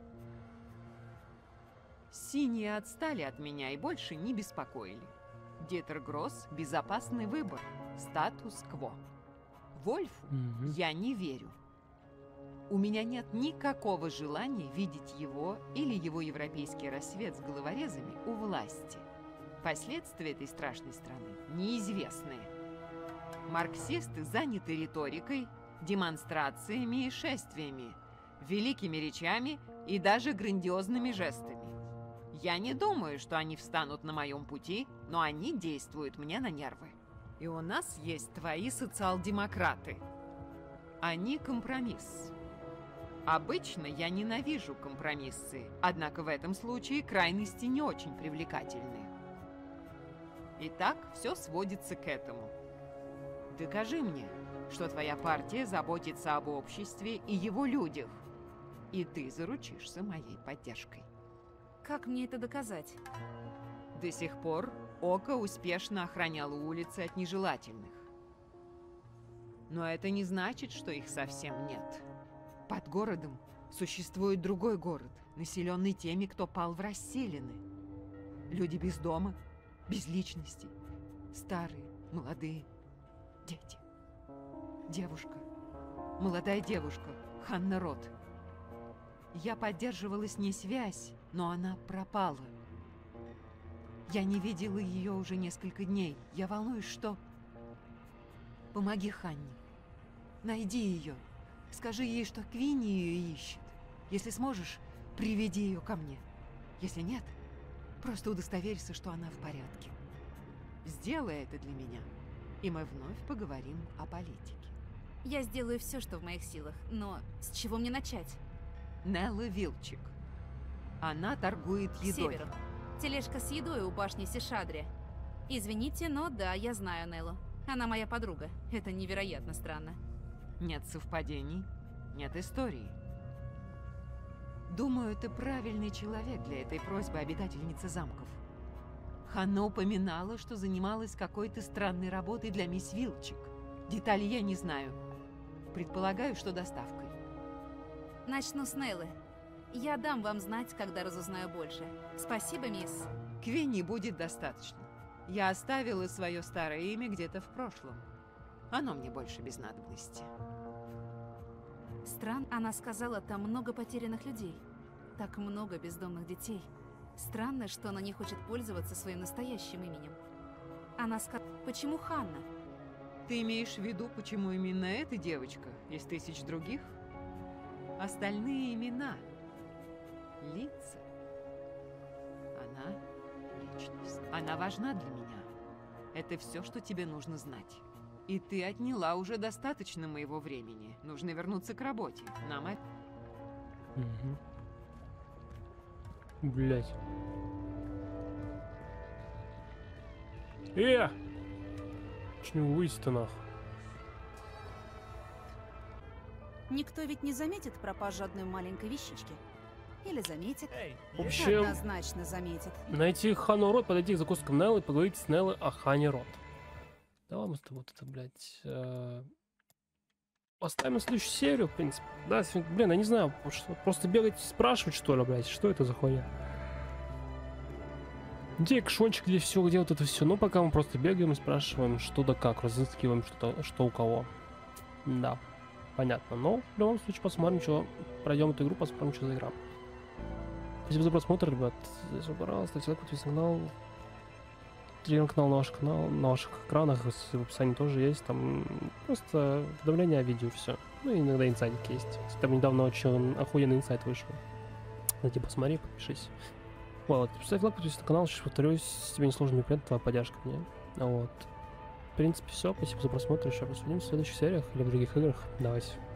Синие отстали от меня и больше не беспокоили. Дитер Гросс – безопасный выбор, статус-кво. Вольфу Мгм. я не верю. У меня нет никакого желания видеть его или его европейский рассвет с головорезами у власти. Последствия этой страшной страны неизвестны. Марксисты заняты риторикой, демонстрациями и шествиями, великими речами и даже грандиозными жестами. Я не думаю, что они встанут на моем пути, но они действуют мне на нервы. И у нас есть твои социал-демократы. Они компромисс. Обычно я ненавижу компромиссы, однако в этом случае крайности не очень привлекательны. Итак, все сводится к этому. Докажи мне, что твоя партия заботится об обществе и его людях, и ты заручишься моей поддержкой. Как мне это доказать? До сих пор Око успешно охраняло улицы от нежелательных. Но это не значит, что их совсем нет. Под городом существует другой город, населенный теми, кто пал в расселины. Люди без дома, без личности, старые, молодые, дети. Девушка, молодая девушка, Ханна Рот. Я поддерживала с ней связь, но она пропала. Я не видела ее уже несколько дней. Я волнуюсь, что... Помоги Ханне. Найди ее. Скажи ей, что Квинни ее ищет. Если сможешь, приведи ее ко мне. Если нет, просто удостоверься, что она в порядке. Сделай это для меня, и мы вновь поговорим о политике. Я сделаю все, что в моих силах, но с чего мне начать? Нелла Вилчик. Она торгует К едой. северу. Тележка с едой у башни Сишадри. Извините, но да, я знаю Неллу. Она моя подруга. Это невероятно странно. Нет совпадений, нет истории. Думаю, ты правильный человек для этой просьбы обитательницы замков. Ханна упоминала, что занималась какой-то странной работой для мисс Вилчик. Детали я не знаю. Предполагаю, что доставкой. Начну с Неллы. Я дам вам знать, когда разузнаю больше. Спасибо, мисс. Квинни будет достаточно. Я оставила свое старое имя где-то в прошлом. Оно мне больше без надобности. Стран, она сказала, там много потерянных людей. Так много бездомных детей. Странно, что она не хочет пользоваться своим настоящим именем. Она сказала, почему Ханна? Ты имеешь в виду, почему именно эта девочка из тысяч других? Остальные имена, лица. Она — личность. Она важна для меня. Это все, что тебе нужно знать. И ты отняла уже достаточно моего времени. Нужно вернуться к работе. Нам это... Угу. Блять. Э! Ч не выйти-то нахуй. Никто ведь не заметит пропажу одной маленькой вещички. Или заметит. В общем, Однозначно заметит. найти Ханну Рот, подойти к закускам Неллы и поговорить с Неллой о Хане Рот. Давай мы с тобой вот это, блядь, э, поставим на следующую серию, в принципе. Да, сегодня, блин, я не знаю, что, просто бегать и спрашивать, что ли, блядь, что это за хуйня? Где экшончик, где все, где вот это все. Ну, пока мы просто бегаем и спрашиваем, что да как, разыскиваем, что, что у кого. Да, понятно. Но в любом случае посмотрим, что пройдем эту игру, посмотрим, что за игра. Спасибо за просмотр, ребят. Если пожалуйста, ставьте лайк, подписывайтесь на канал. Телеграм-канал на ваш канал, на ваших экранах, в описании тоже есть. Там просто уведомления о видео, все. Ну и иногда инсайдики есть. Там недавно очень охуенный инсайт вышел. Зайди, посмотри, подпишись. Вот, ставь лайк, подписывайся на канал, сейчас повторюсь, тебе не сложно, мне приятно, твоя поддержка мне. Вот. В принципе, все. Спасибо за просмотр. Еще раз увидимся в следующих сериях или в других играх. Давайте.